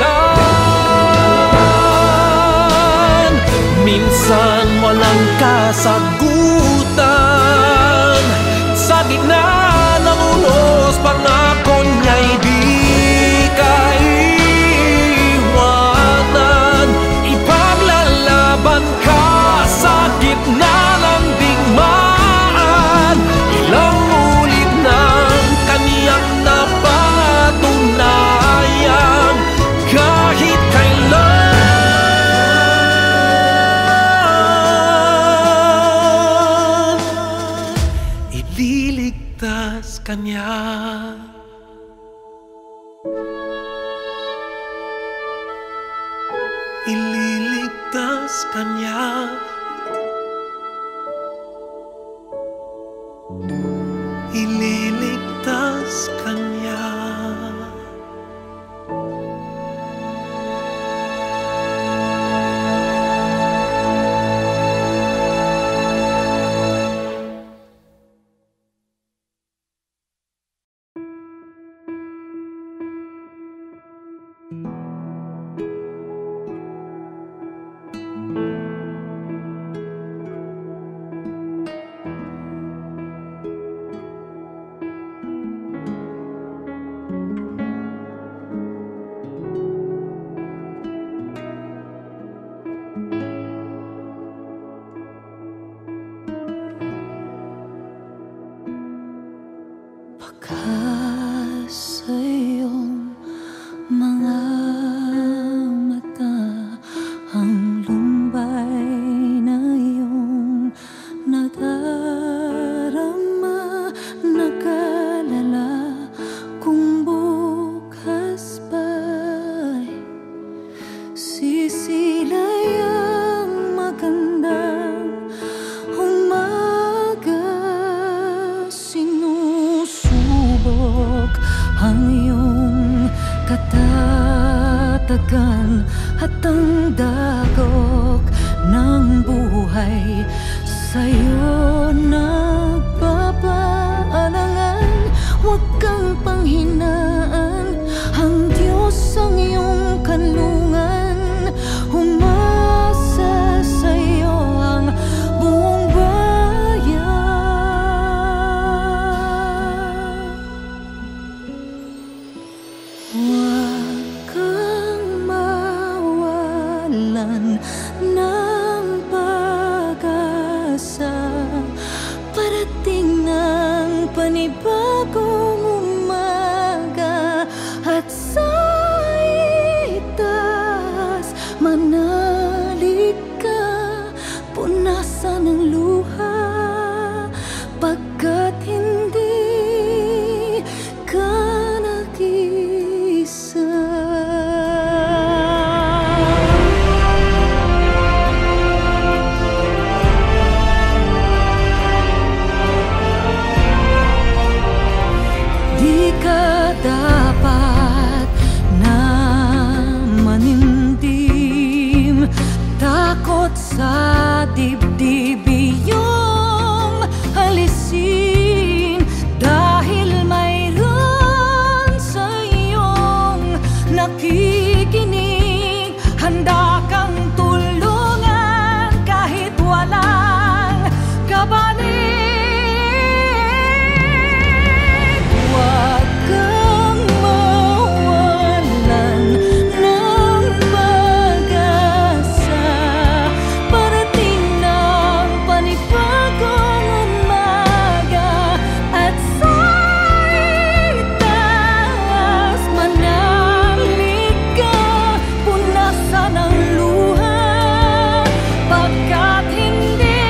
dahilan. Minsan walang kasagutan, sa gitna ng unos pangako niya'y di kaiwanan. Ipaglalaban ka sa gitna ng digmaan. Ilang ulit ng kaniyang napatunayan, kahit kailan ililigtas kanya. Ililigtas kanya, ililigtas kanya. kaibigan at ang dagok ng buhay sa'yo nagpapaalangan. Huwag kang panghinaan, ang Diyos ang iyong kanlungan. Umasa sa'yo ang buong bayan. Huwag kang mawalan ng pag-asa, parating ng panibagong umaga. At sa itaas manalig ka, punasan ng luha, pagkat hindi ka nag-isa. Di ka dapat na manindim, takot sa dibdib iyong alisin, dahil mayroon sa iyong nakikinig. Handa kang tulungan kahit walang kapalit. Huwag kang mawalan ng pag-asa, parating ng panibagong umaga. At sa itaas manalig ka, punasan ang luha, pagkat hindi,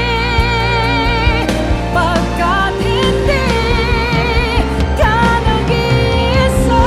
pagkat hindi ka nag-iisa.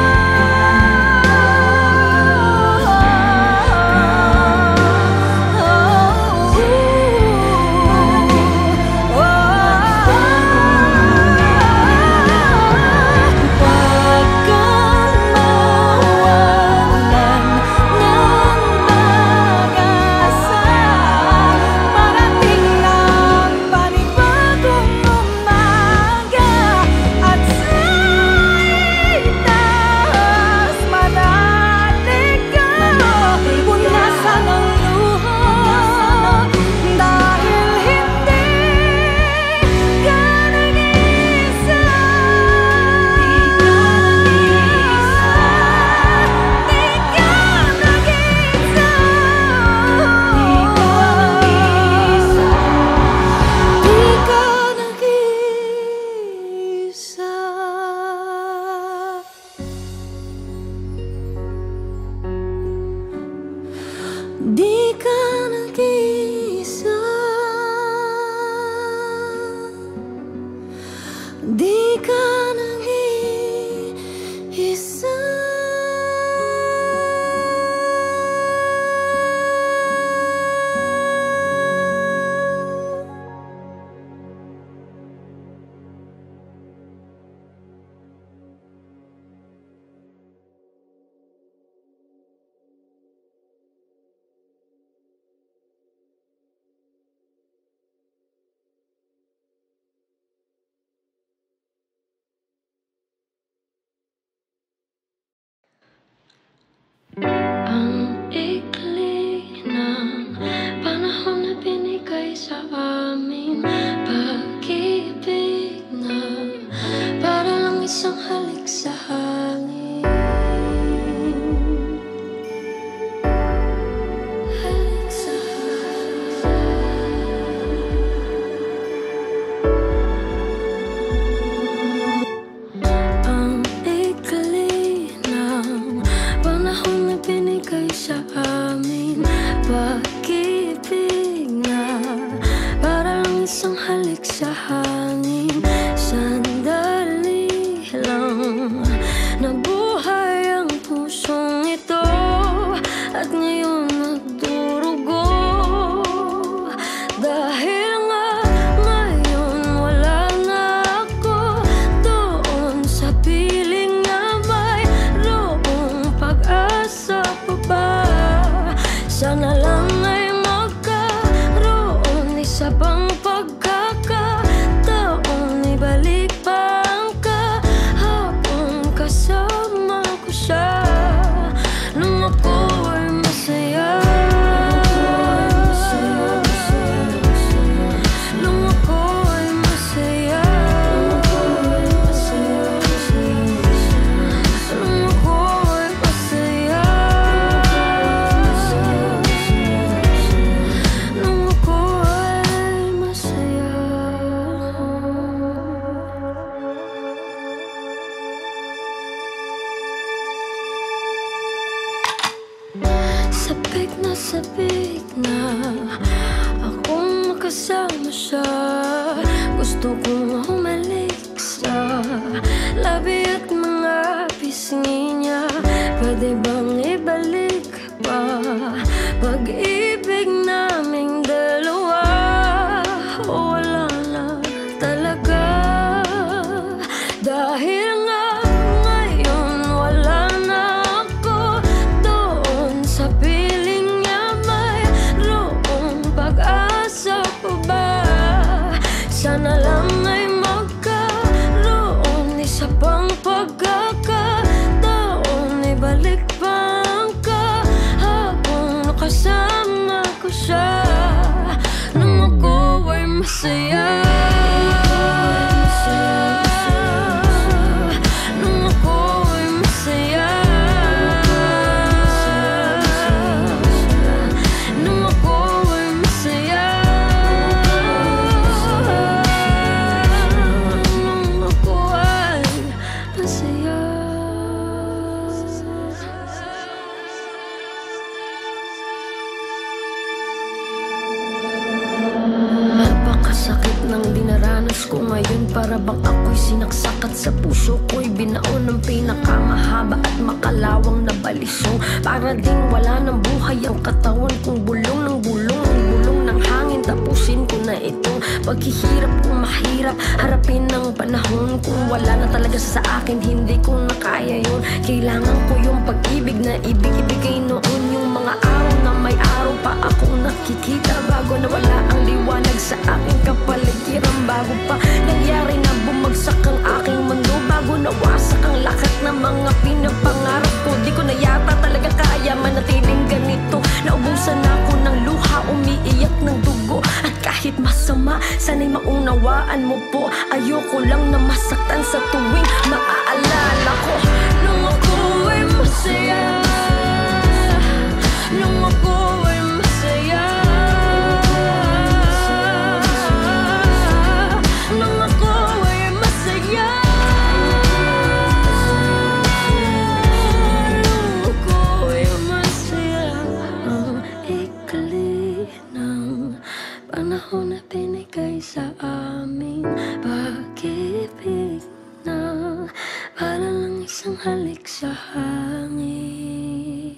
Huwag kang mawalan ng pag-asa, parating ng panibagong umaga. At sa itaas manalig ka, punasan ang luha, dahil hindi ka nag-iisa. Di ka nag-iisa. Di ka nag-iisa. Di ka nag-iisa. Di ka nag-iisa. Ang ikli ng panahon na binigay sa amin, pag-ibig na para lang isang halik sa hangin. Halik sa ang ikli ng panahon na binigay sa amin, pag-ibig na para lang isang halik sa hangin. Sandali lang nabuhay sabik na akong makasama siya. Gusto kong humalik sa labi at mga pisngi niya. Pwede bang ibalik pa pag-ibig naming dalawa? O wala na talaga, dahil nga ngayon wala na ako doon sa piling niya. Mayroong pag-asa pa ba? Sana lang ay magkaroon isa pang pagkakataon. Ibalik pa ang kahapon, nakasama ko siya nang ako ay masaya. Nung ako ay masaya. Nung ako ay masaya. Nung ako ay masaya. Napakasakit ng dinaranas ko ngayon. Para bang ako'y sinaksak at sa puso ko'y binaon ng pinakamahaba at makalawang na balisong. Para ding wala ng buhay ang katawan kong bulong ng bulong. Ang bulong ng hangin, tapusin ko na itong paghihirap kong mahirap. Harapin ng panahon kung wala na talaga sa akin. Hindi ko na kaya yun. Kailangan ko yung pag-ibig na ibig-ibigay noon. Yung mga araw na may araw pa akong nakikita bago na wala ang liwanag sa aking kapaligiran. Bago pa nangyari na bumagsak ang aking mundo, bago nawasak ang lahat ng mga pinapangarap ko. Di ko na yata talaga kaya manatiling ganito. Naubusan ako ng luha, umiiyak ng dugo. At kahit masama, sana'y maunawaan mo po. Ayoko lang na masaktan sa tuwing maaalala ko. Nung ako ay masaya. Nung ako ay masaya. Nung ako ay masaya. Nung ako ay masaya. Ang ikli ng panahon na binigay sa amin. Pag-ibig na para lang isang halik sa hangin.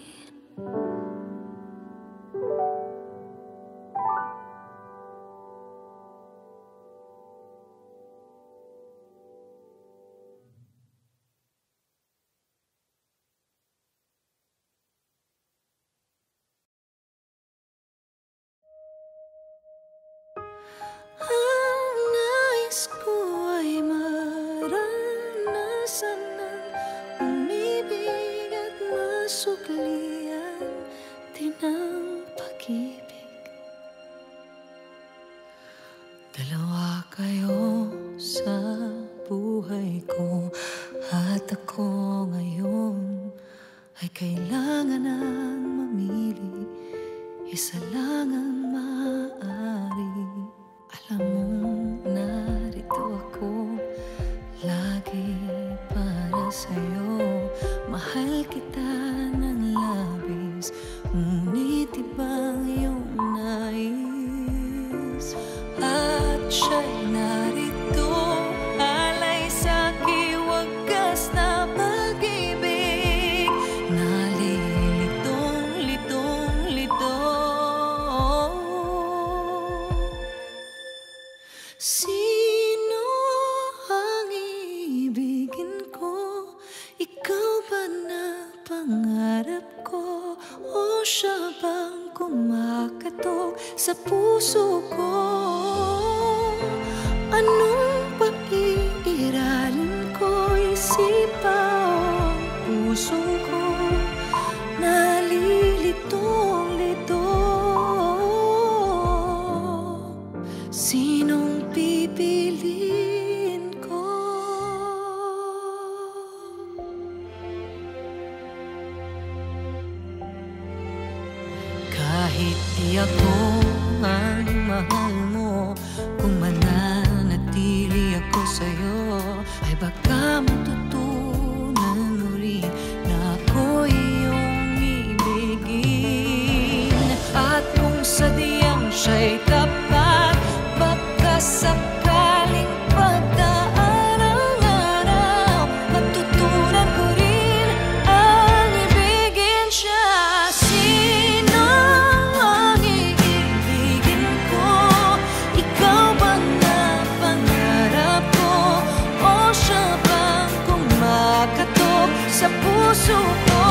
Ang nais ko ay maranasan ng umibig at masuklian din ang pag-ibig. Dalawa kayo sa buhay ko at ako ngayon ay kailangan ng mamili. Isa lang ang maaari. Alam mo, narito ako lagi para sa'yo. Mahal kita ng labis, ngunit ibang iyong nais. At siya'y narito, alay sa'ki wagas na pag-ibig. Nalilitong, litong, lito. Sino ang iibigin ko? Ikaw ba na pangarap ko? O siya bang kumakatok sa puso ko? Anong pag-iiralin ko? Isipa o puso ko? Nalilitong-lito. Sinong pipiliin ko? Kahit di ako ang mahal mo, kung mananatili ako sa'yo, ay baka matutunan mo rin na ako iyong ibigin. puso ko.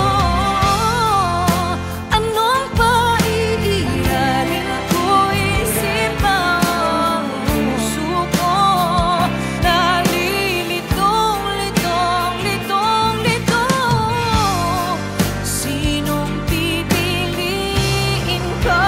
Anong paiiralin ko, isip ang puso ko. Nalilitong, litong, litong, litong. Sinong pipiliin ka?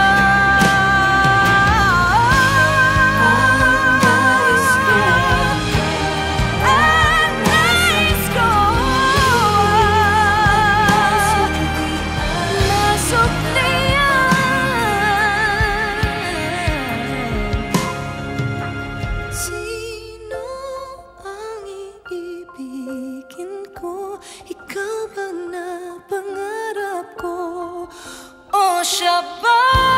Sino ang iibigin ko? Ikaw ba na pangarap ko? O siya ba?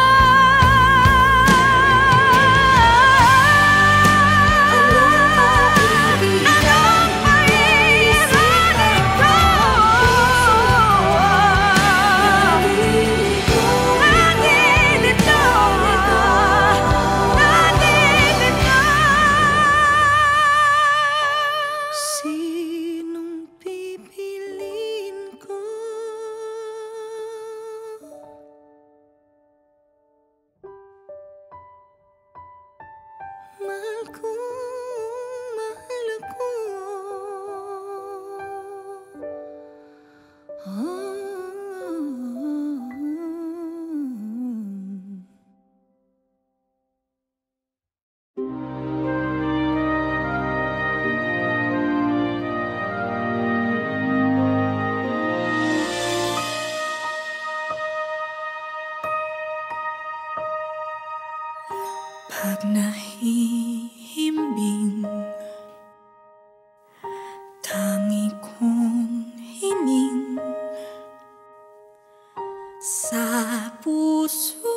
Sinong pipiliin ko? Mahal ko, mahal ako. Pag nahihimbing, tangi kong hining sa puso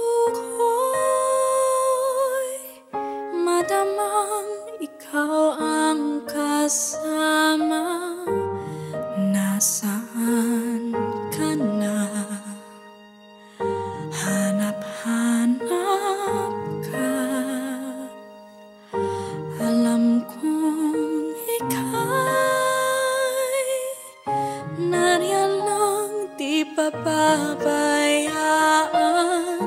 ko'y madamang ikaw ang kasama. Nasaan ka na? Hanap-hanap ka. Alam kong ika'y nariyan lang, di pababayaan.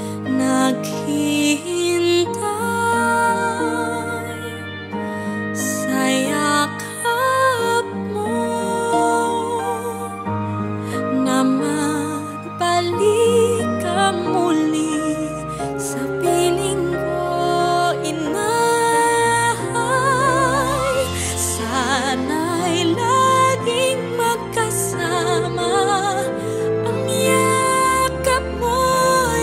Naghihintay sa yakap mo na magbalik ka muli sa piling ko, inay. Sana'y laging magkasama, ang yakap mo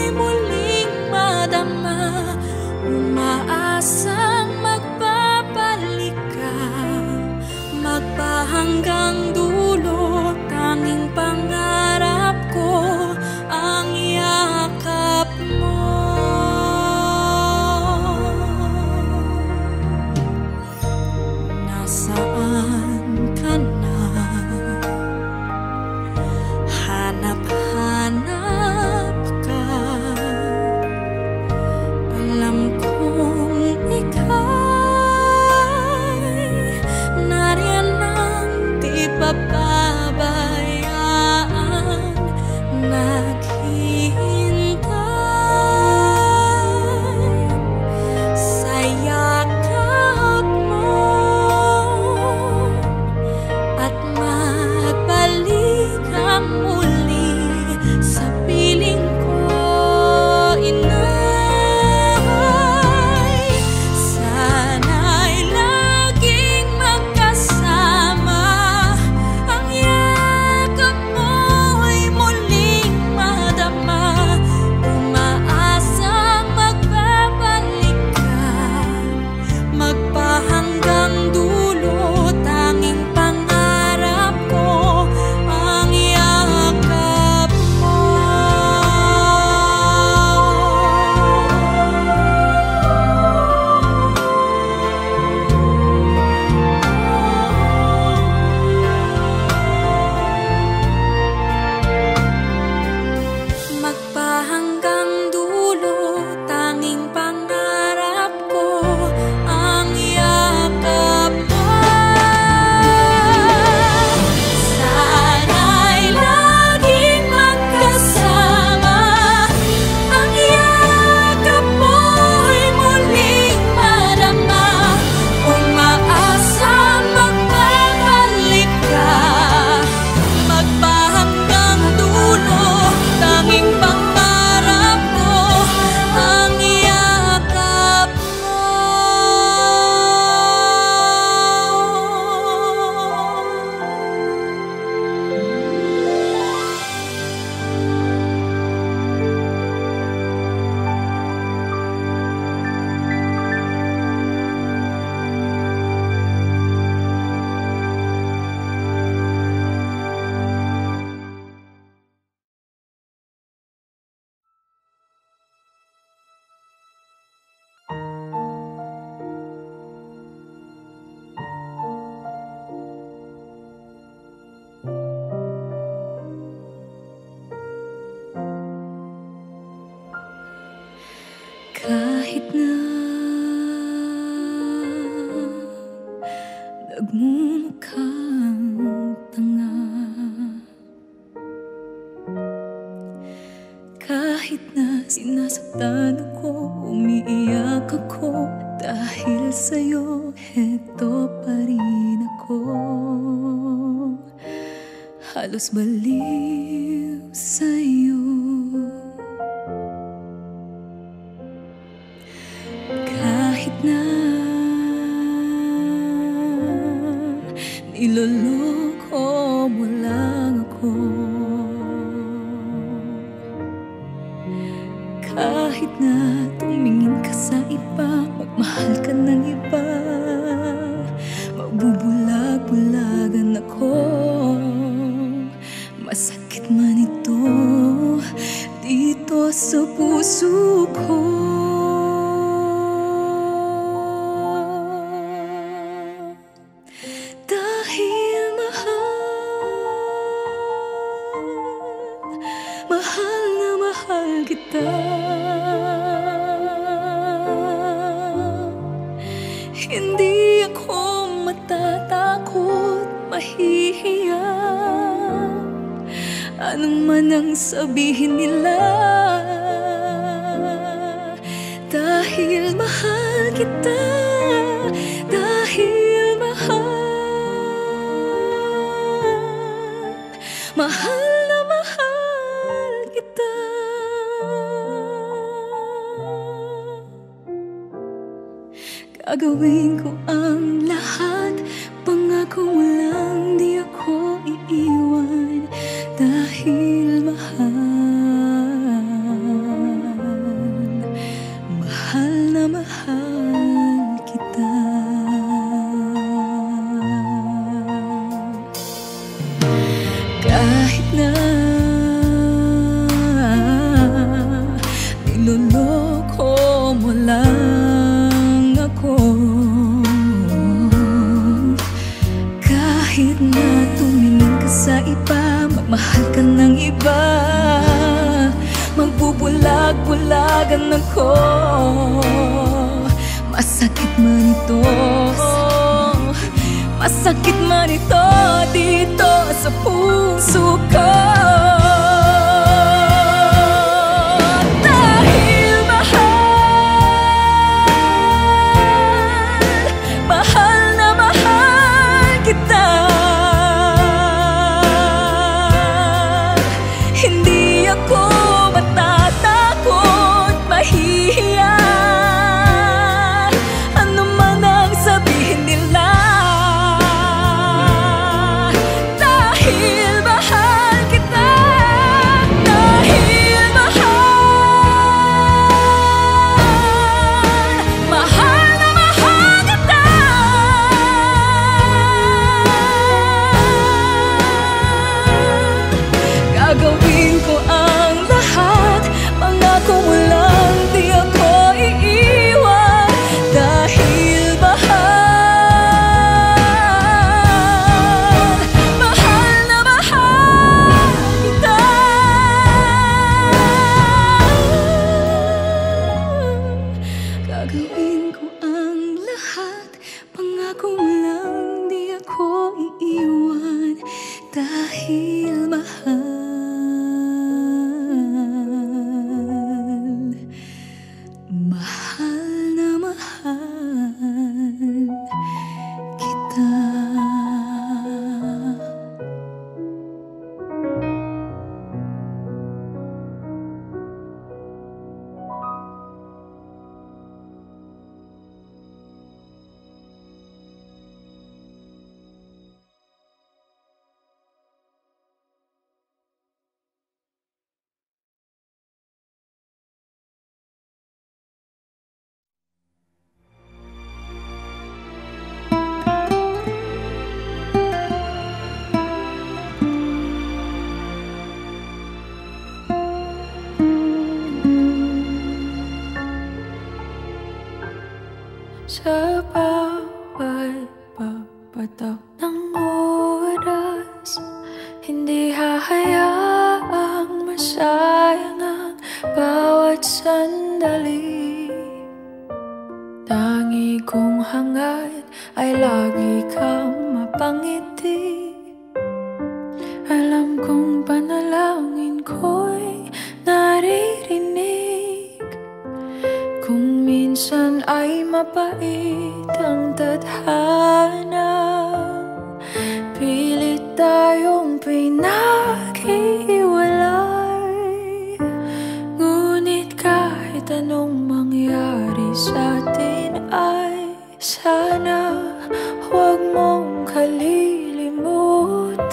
Kahit na sinasaktan ako, umiiyak ako, dahil sa'yo, heto pa rin ako. Halos baliw sa'yo. Kahit na niloloko mo lang ako, kahit na tumingin ka sa iba, magmahal ka ng iba, magbubulag-bulagan ako. Masakit man ito dito sa puso ko. Dahil mahal, mahal na mahal kita. Hindi ako matatakot, mahihiya, anong man ang sabihin nila. Dahil mahal kita, dahil mahal, mahal na mahal kita. Gagawin ko ang lahat, pangako mo lang di ako iiwan. Dahil mahal, mahal na mahal kita. Kahit na niloloko mo lang ako, kahit na tumingin ka sa iba, magmahal ka ng iba, magbubulag-bulagan ako. Masakit man ito, masakit man ito dito sa puso ko. Dahil mahal, mahal na mahal kita. Hindi ako matatakot, mahihiya, ano man ang sabihin nila. Dahil mahal kita, dahil mahal, mahal na mahal kita. Gagawin ko ang lahat, pangako mo lang di ako iiwan. Dahil mahal, mahal na mahal kita. Gagawin ko ang lahat, pangako mo lang di ako iiwan. Dahil mahal, mahal na mahal kita. Sa bawat papatak ng oras, hindi hahayaang masayang ang bawat sandali. Tangi kong hangad ay lagi kang mapangiti. Alam kong panalangin ko'y naririnig. mapait ang tadhana, pilit tayong pinaghiwalay. Ngunit kahit anong mangyari sa atin ay sana huwag mong kalilimutan.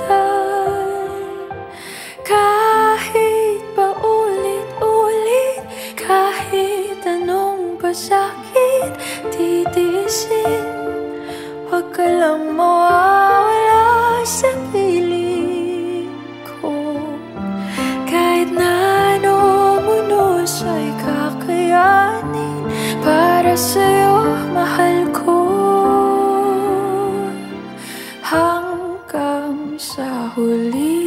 Kahit paulit-ulit, kahit anong pasakit titiisin, huwag ka lang mawawala sa piling ko. Kahit na anong unos ay kakayanin para sa'yo, mahal ko, hanggang sa huli.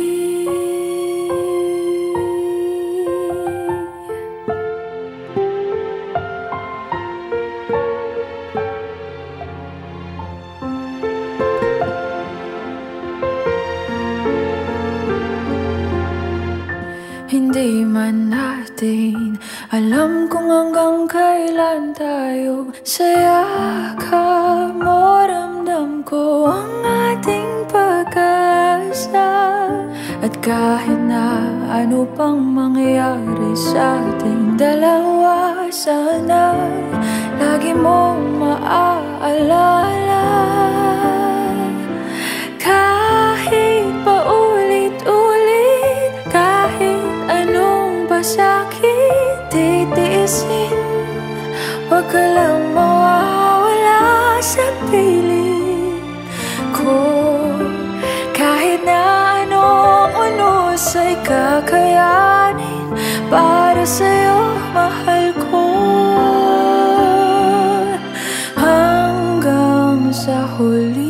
Hindi man natin alam kung hanggang kailan tayo saya mo, ramdam ko ang ating pag-asa. At kahit na ano pang mangyari sa ating dalawa, sana lagi mong maaalala. Kahit paulit-ulit, kahit anong pasakit titiisin, huwag ka lang mawawala sa piling ko. Kahit na anong unos ay kakayanin para sa'yo, mahal ko, hanggang sa huli.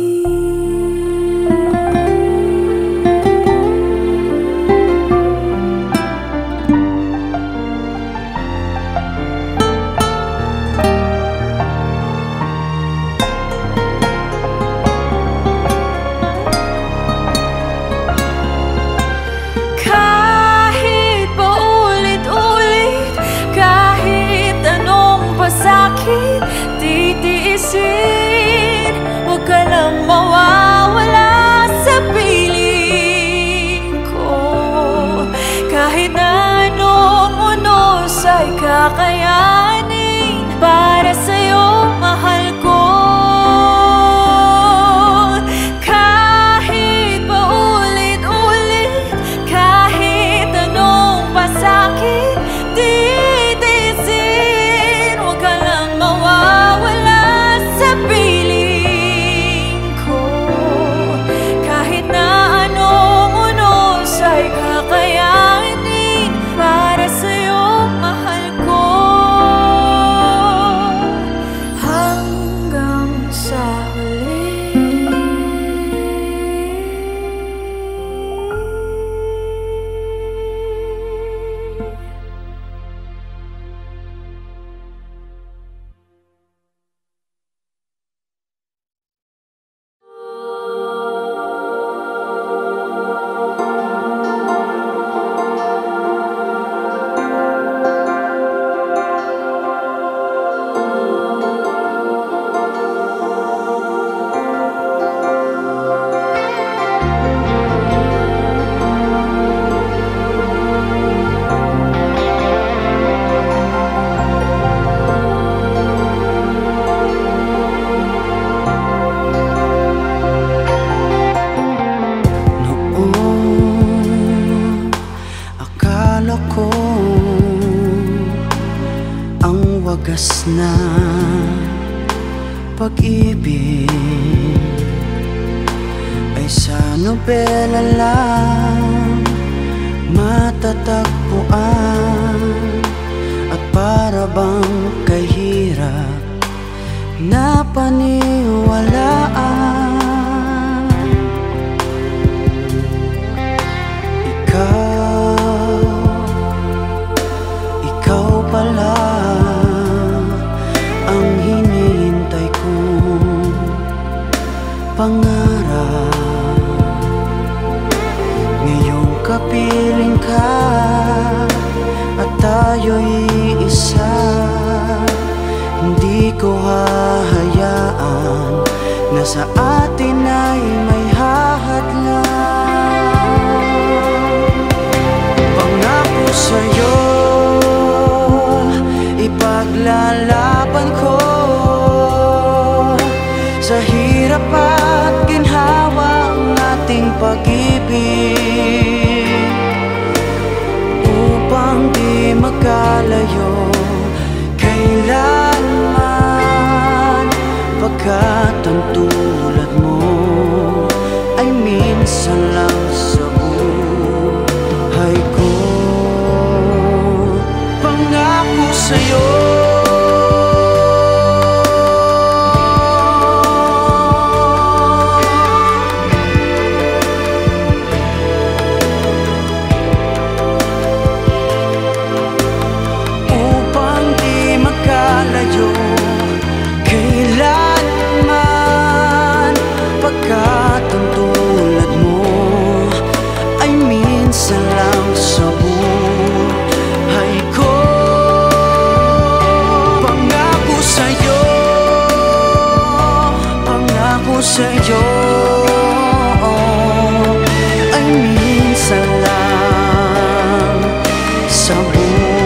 Sakit titiisin, huwag ka lang mawawala sa piling ko. Kahit na anong unos ay kakayanin para sa'yo, mahal ko. Kahit paulit-ulit, kahit anong pasakit titiisin, huwag ka lang mawawala sa piling ko. Kahit na anong unos ay kakayanin para sa'yo, mahal ko, hanggang sa huli. wagas na pag-ibig ay sa nobela lang matatagpuan, at para bang kahirap na paniwalaan. Ikaw, ikaw pala ang hinihintay kong pangarap. Ngayong kapiling ka at tayo'y isa, hindi ko hahayaan na sa atin ay may hahadlang. Pangako sa'yo, ipaglalaban ko sa hirap at ginhawa ang ating pag-ibig, upang di magkalayo kailanman, pagkat ang tulad mo ay minsan lang sa buhay ko. Pangako sa'yo, kailanman, pagkat ang tulad mo ay minsan lang sa buhay ko. Pangako sa'yo, pangako sa'yo ay minsan lang sa buhay.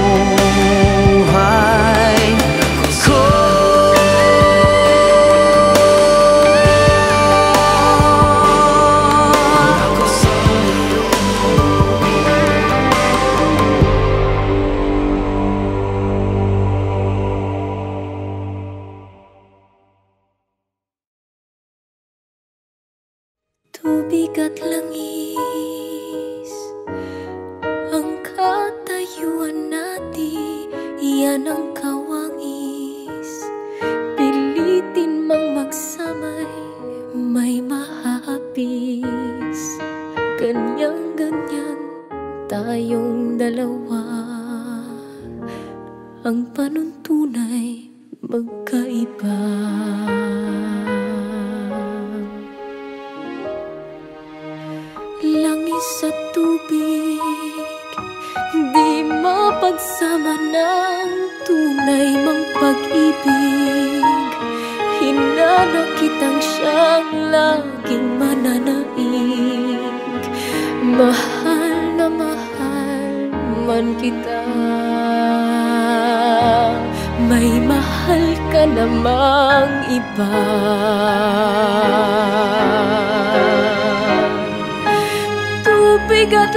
Tubig at langis ang katayuan natin, iyan ang kawangis. Pilitin mang magsamay, may mahahapis. Ganyan-ganyan tayong dalawa, ang panuntunay magkaiba. Langis at tubig, di mapagsama ng tunay mang pag-ibig. Hinanap kitang siyang laging mananaig. Mahal na mahal man kita, may mahal ka namang iba. Tubig at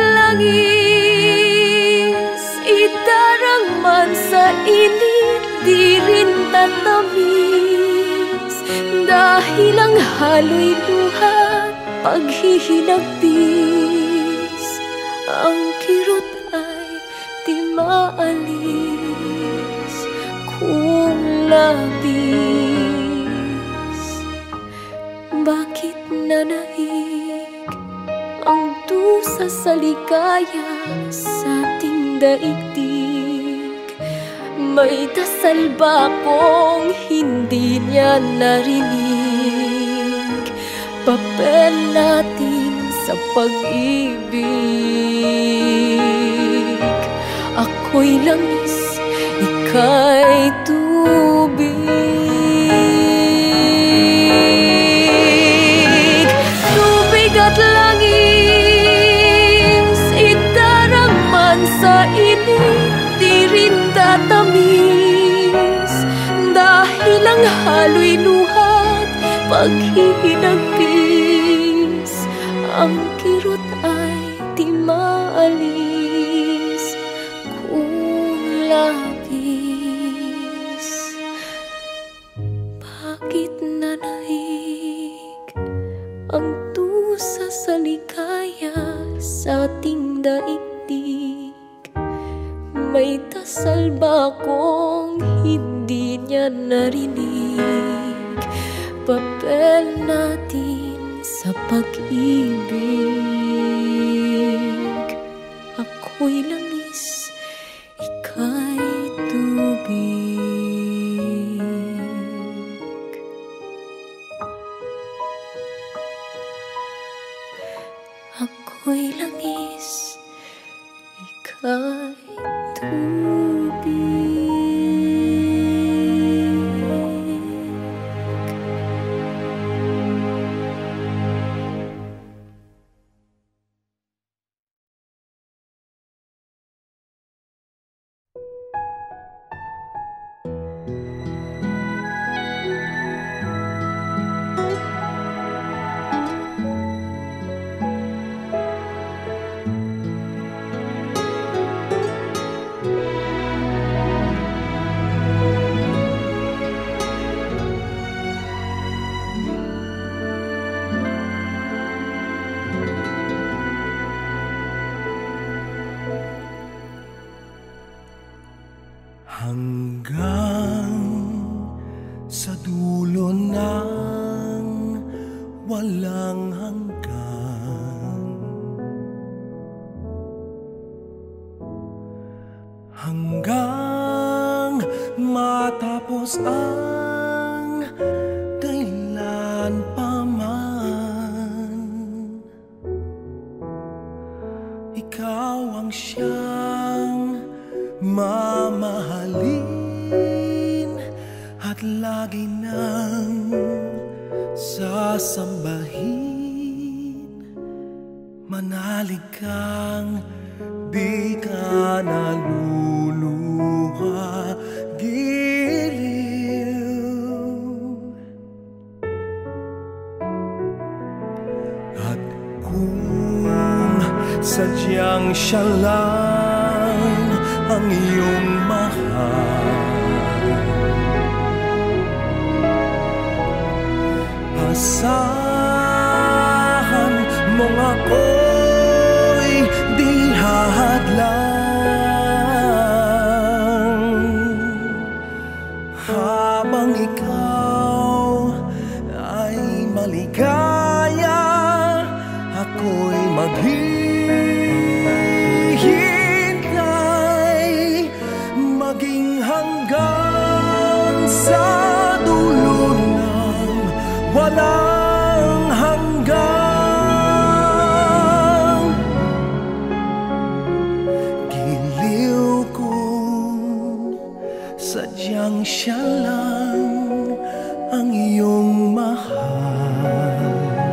langis, idarang man sa init, di rin tatamis. Dahil ang halo'y luha, paghihinagpis. Ang kirot ay di maalis kung labis. Bakit nanaig ang dusa sa ligaya sa ating daigdig? May dasal ba kung hindi niya narinig? Papel natin sa pag-ibig. Ako'y langis, ika'y tubig. Tubig at langis, idarang man sa init, di rin tatamis. Dahil ang halo'y luhat, paghihinagpis. Ang kirot ay di maalis kung labis. Bakit nanaig ang dusa sa ligaya sa ating daigdig? May dasal ba kung hindi niya narinig? Papel natin sa pag-ibig. Ako'y langis, ika'y tubig. Ako'y langis, ika'y tubig. hanggang sa dulo ng walang hanggan, hanggang matapos ang kailan pa man. Ikaw ang siyang mamahalin at lagi nang sasambahin. Manalig kang di ka naluluha, giliw. At kung sadyang siya lang ang iyong mahal, asahan mong ako'y di hahadlang. Habang ikaw ay maligaya, ako'y maghihintay, maging hanggang sa dulo ng walang hanggang. Giliw kung sadyang siya lang ang iyong mahal.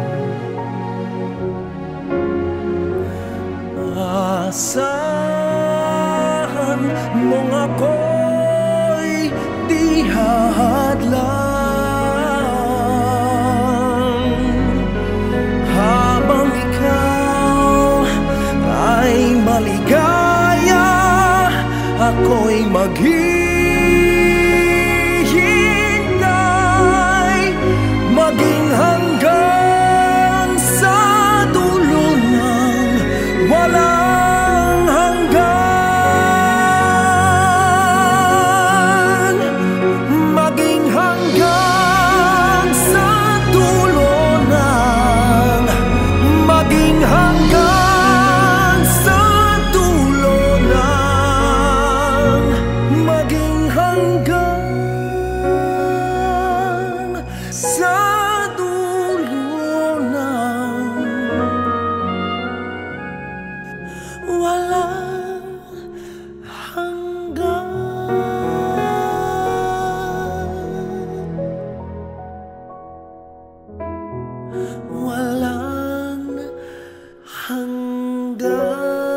Asahan mong ako'y di hahadlang. Habang ikaw ay maligaya, ako'y maghihintay, maging hanggang sa dulo ng walang hanggan. Maging hanggang sa dulo ng, maging hanggang sa dulo ng, maging hanggang sa dulo ng walang hanggan. Walang hanggan.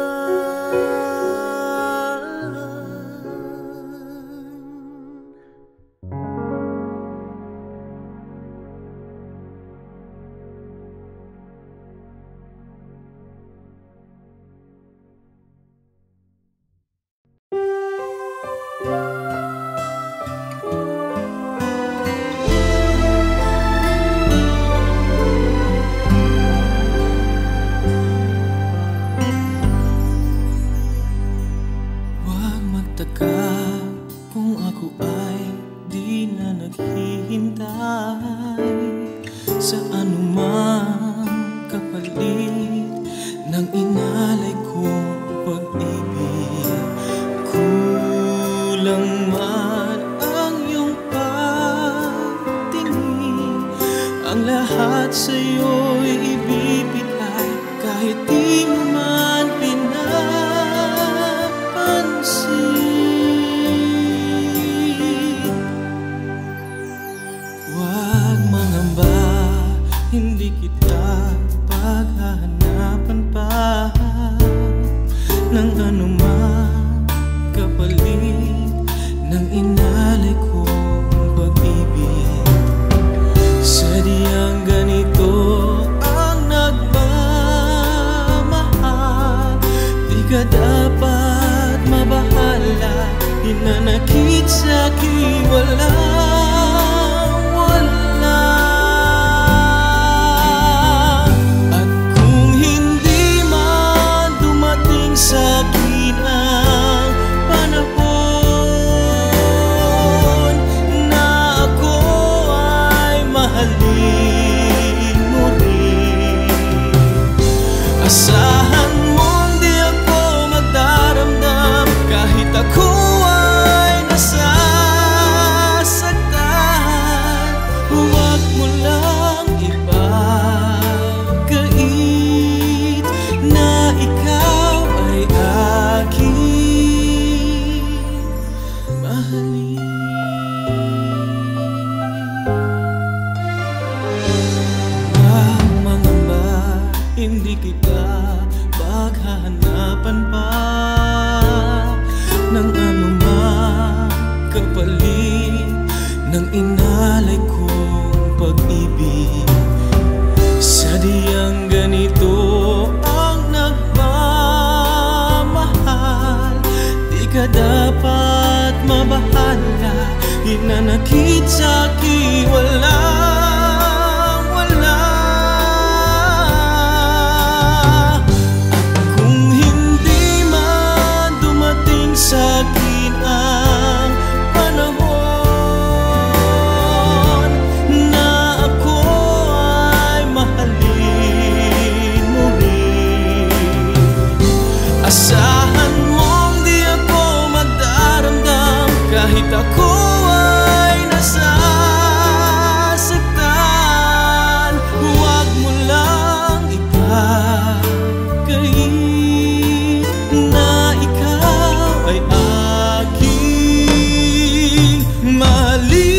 Huwag magtaka kung ako ay di na naghihintay sa anumang kapalit ng inalay kong pag-ibig. Kulang man ang iyong pagtingin, ang lahat sa'yo'y ibibigay kahit di mo man pinapansin. Huwag mangamba, hindi kita paghahanapan pa ng anumang kapalit ng inalay kong pag-ibig. Sadyang ganito ang nagmamahal, di ka dapat mabahala, hinanakit sa'kin walang wala. At kung hindi man dumating sa'kin ang panahon, ka dapat mabahala. Hinanakit sa'kin wala, wala. At kung hindi man dumating sa'kin ang panahon na ako ay mahalin muli, asahan mong di ako magdaramdam kahit ako ay nasasaktan. Huwag mo lang ipagkait na ikaw ay aking mahalin.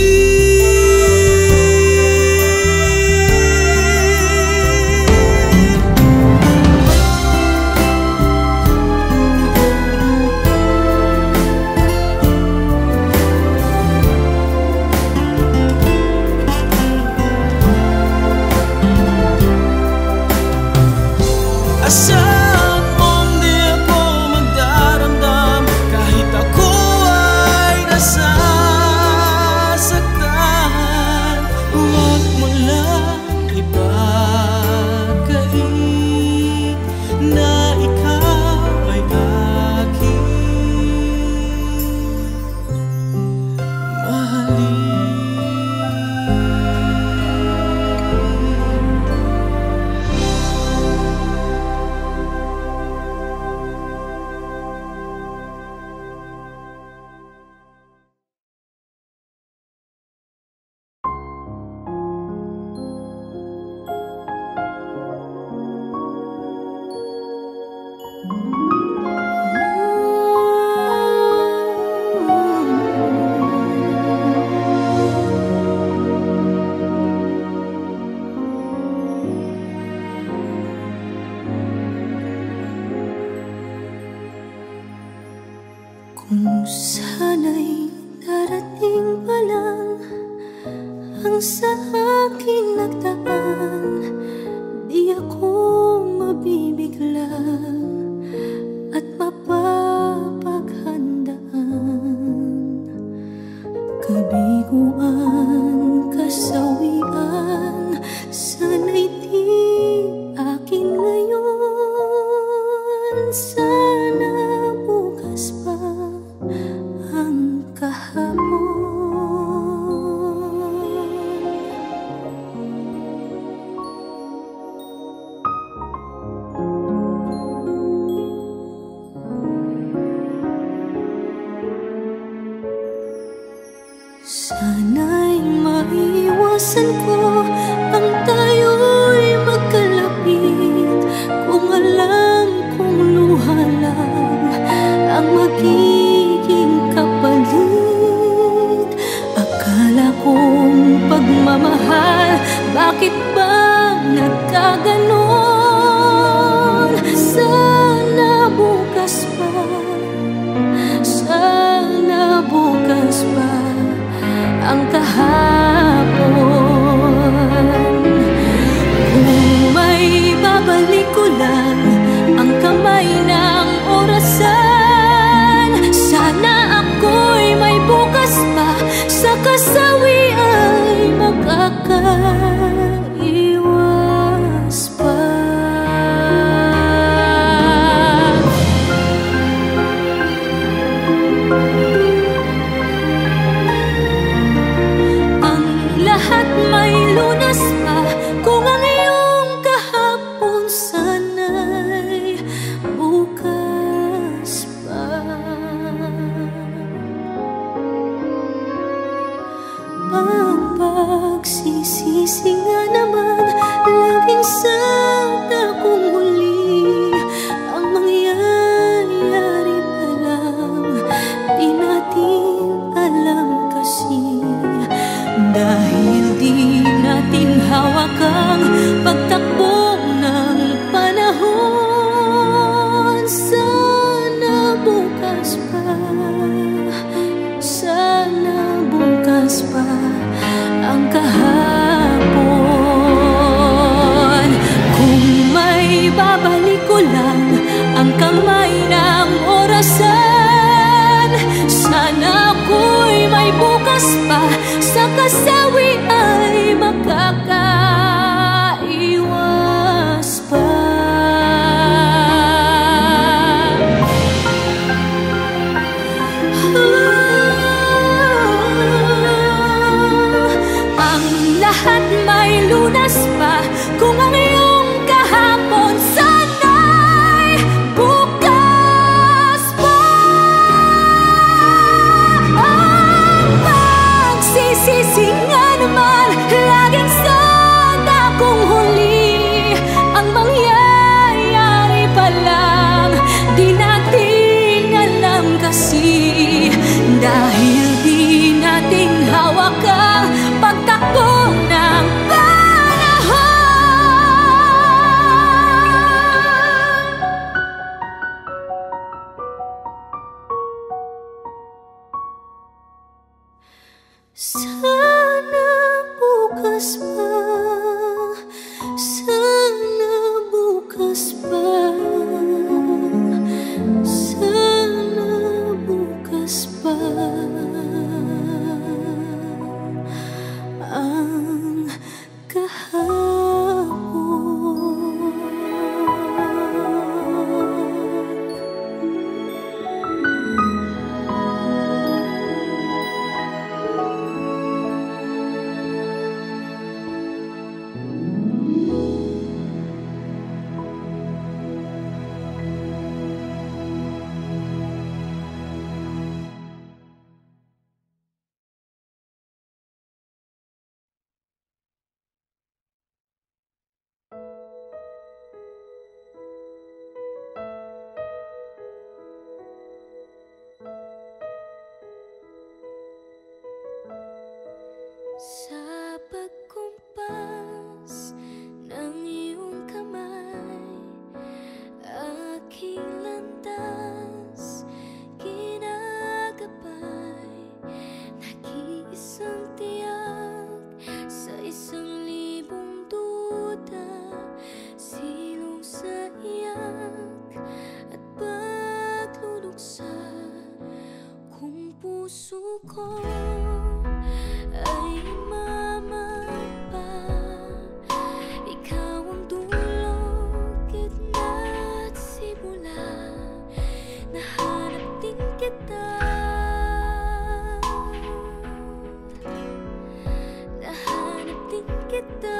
Asahan mong di ako magdaramdam kahit ako ay nasasaktan. Huwag mo lang ipagkait na ikaw ay aking mahalin. Kung sana'y darating pa lang ang sa akin nagdaan, di ako mabibigla at mapapaghandaan. Kabiguan, kasawian, sana'y di akin ngayon. Sana bukas pa ang kahapon. Sana'y maiwasan ko ang tayo'y magkalapit, kung alam kong luha lang ang magiging kapalit. Akala kong pagmamahal, bakit ba nagkaganon? Sana bukas pa, sana bukas pa ang kahapon. Kung may babalik ko lang ang kamay ng orasan, sana ako'y may bukas pa, sa kasawi ay makakaiwas pa. Lahat may lunas pa kung ang iyong kahapon sana'y bukas pa. Ang pagsisisi nga naman laging sa takong huli, ang mangyayari pa lang di natin alam kasi. Dahil di natin hawak ang pagtakbo ng panahon, sana bukas pa, sana bukas pa ang kahapon. Kung may babalik ko lang ang kamay ng orasan, lunas pa sa kasawi ay makakaiwas pa. Ang lahat may lunas pa kung ang iyong kahapon sana'y bukas pa. Ang pagsisisi nga naman laging sana kung huli ang mangyayari pa lang, di natin alam kasi dahil di natin hawak ang pagtakbo ng sana bukas pa, sana bukas pa, sana bukas pa ang kahapon. Sa pagkumpas ng iyong kamay, aking landas ginagabay, nag-iisang tiyak sa isang libong duda, silong sa iyak at pagluluksa, kung puso ko ay mamapa, ikaw ang dulo, gitna at simula, nahanap din kita, nahanap din kita.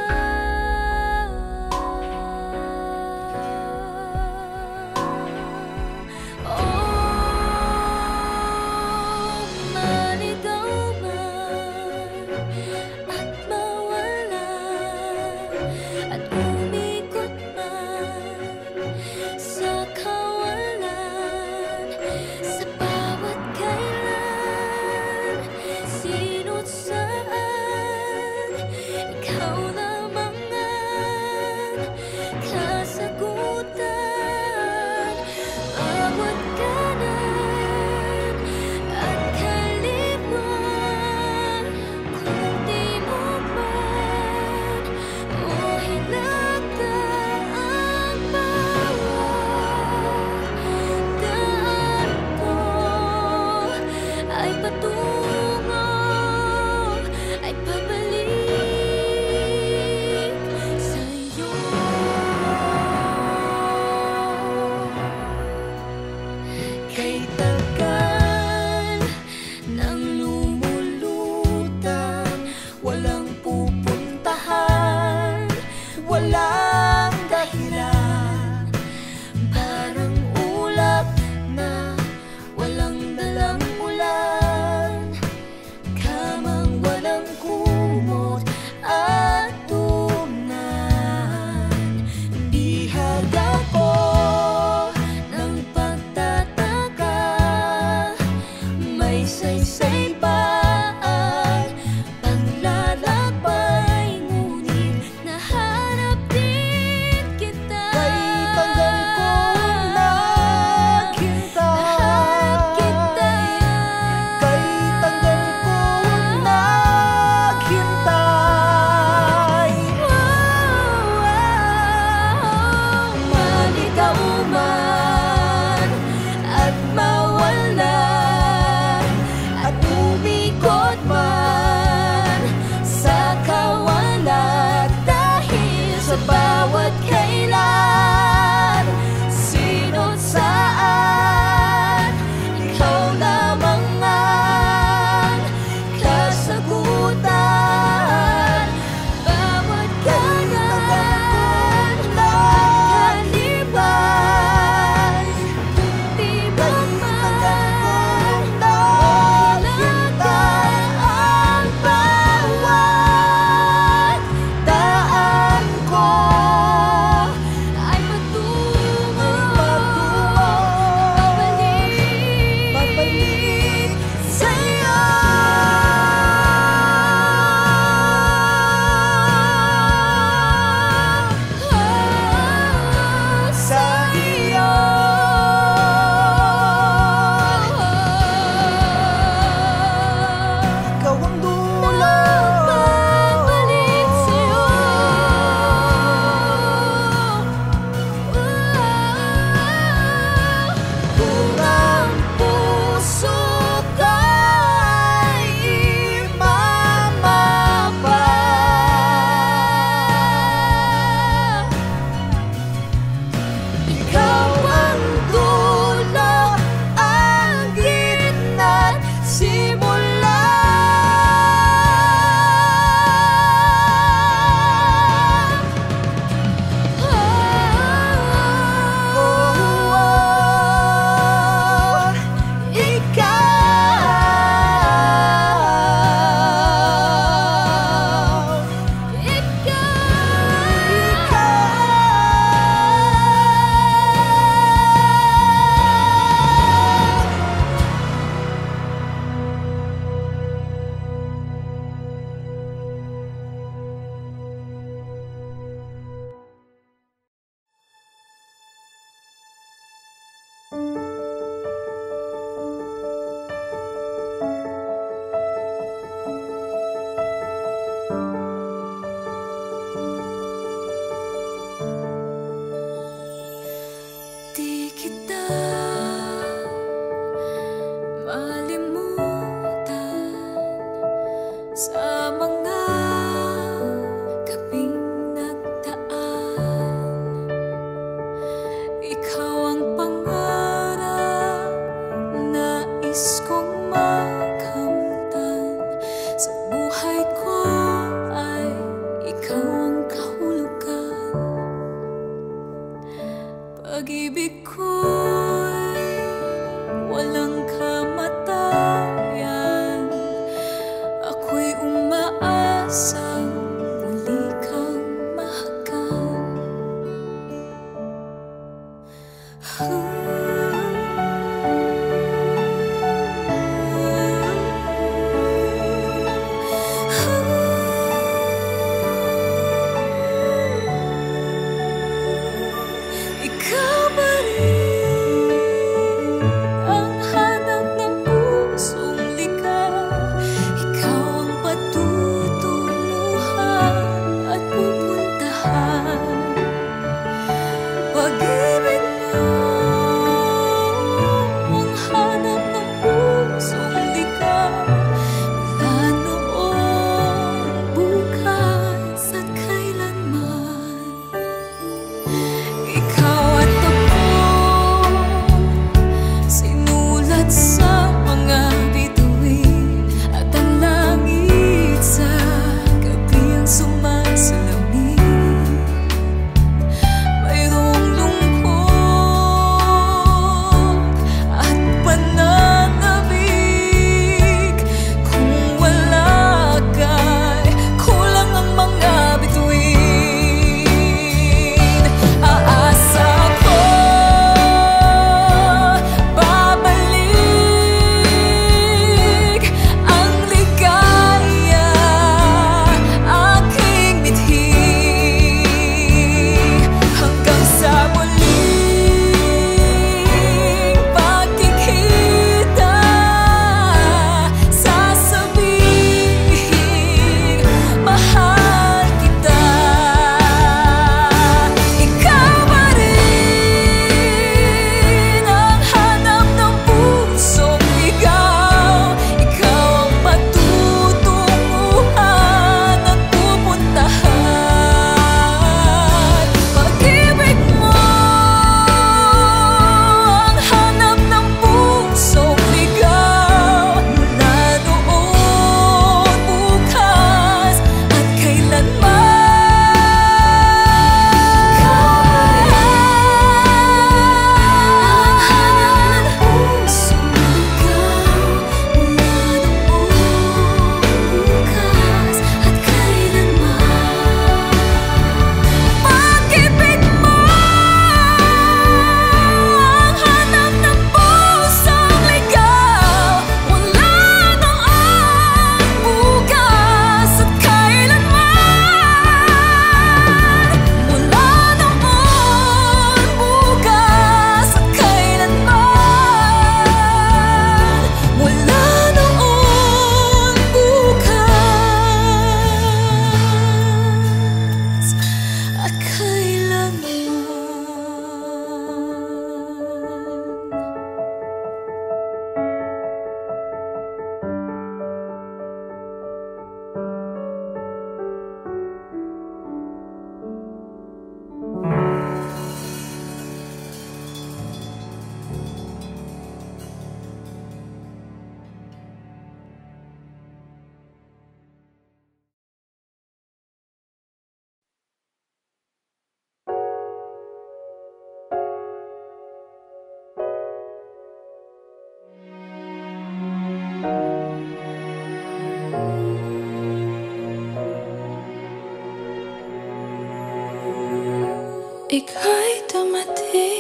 Bihag ako ng pagtataka. ika'y dumating.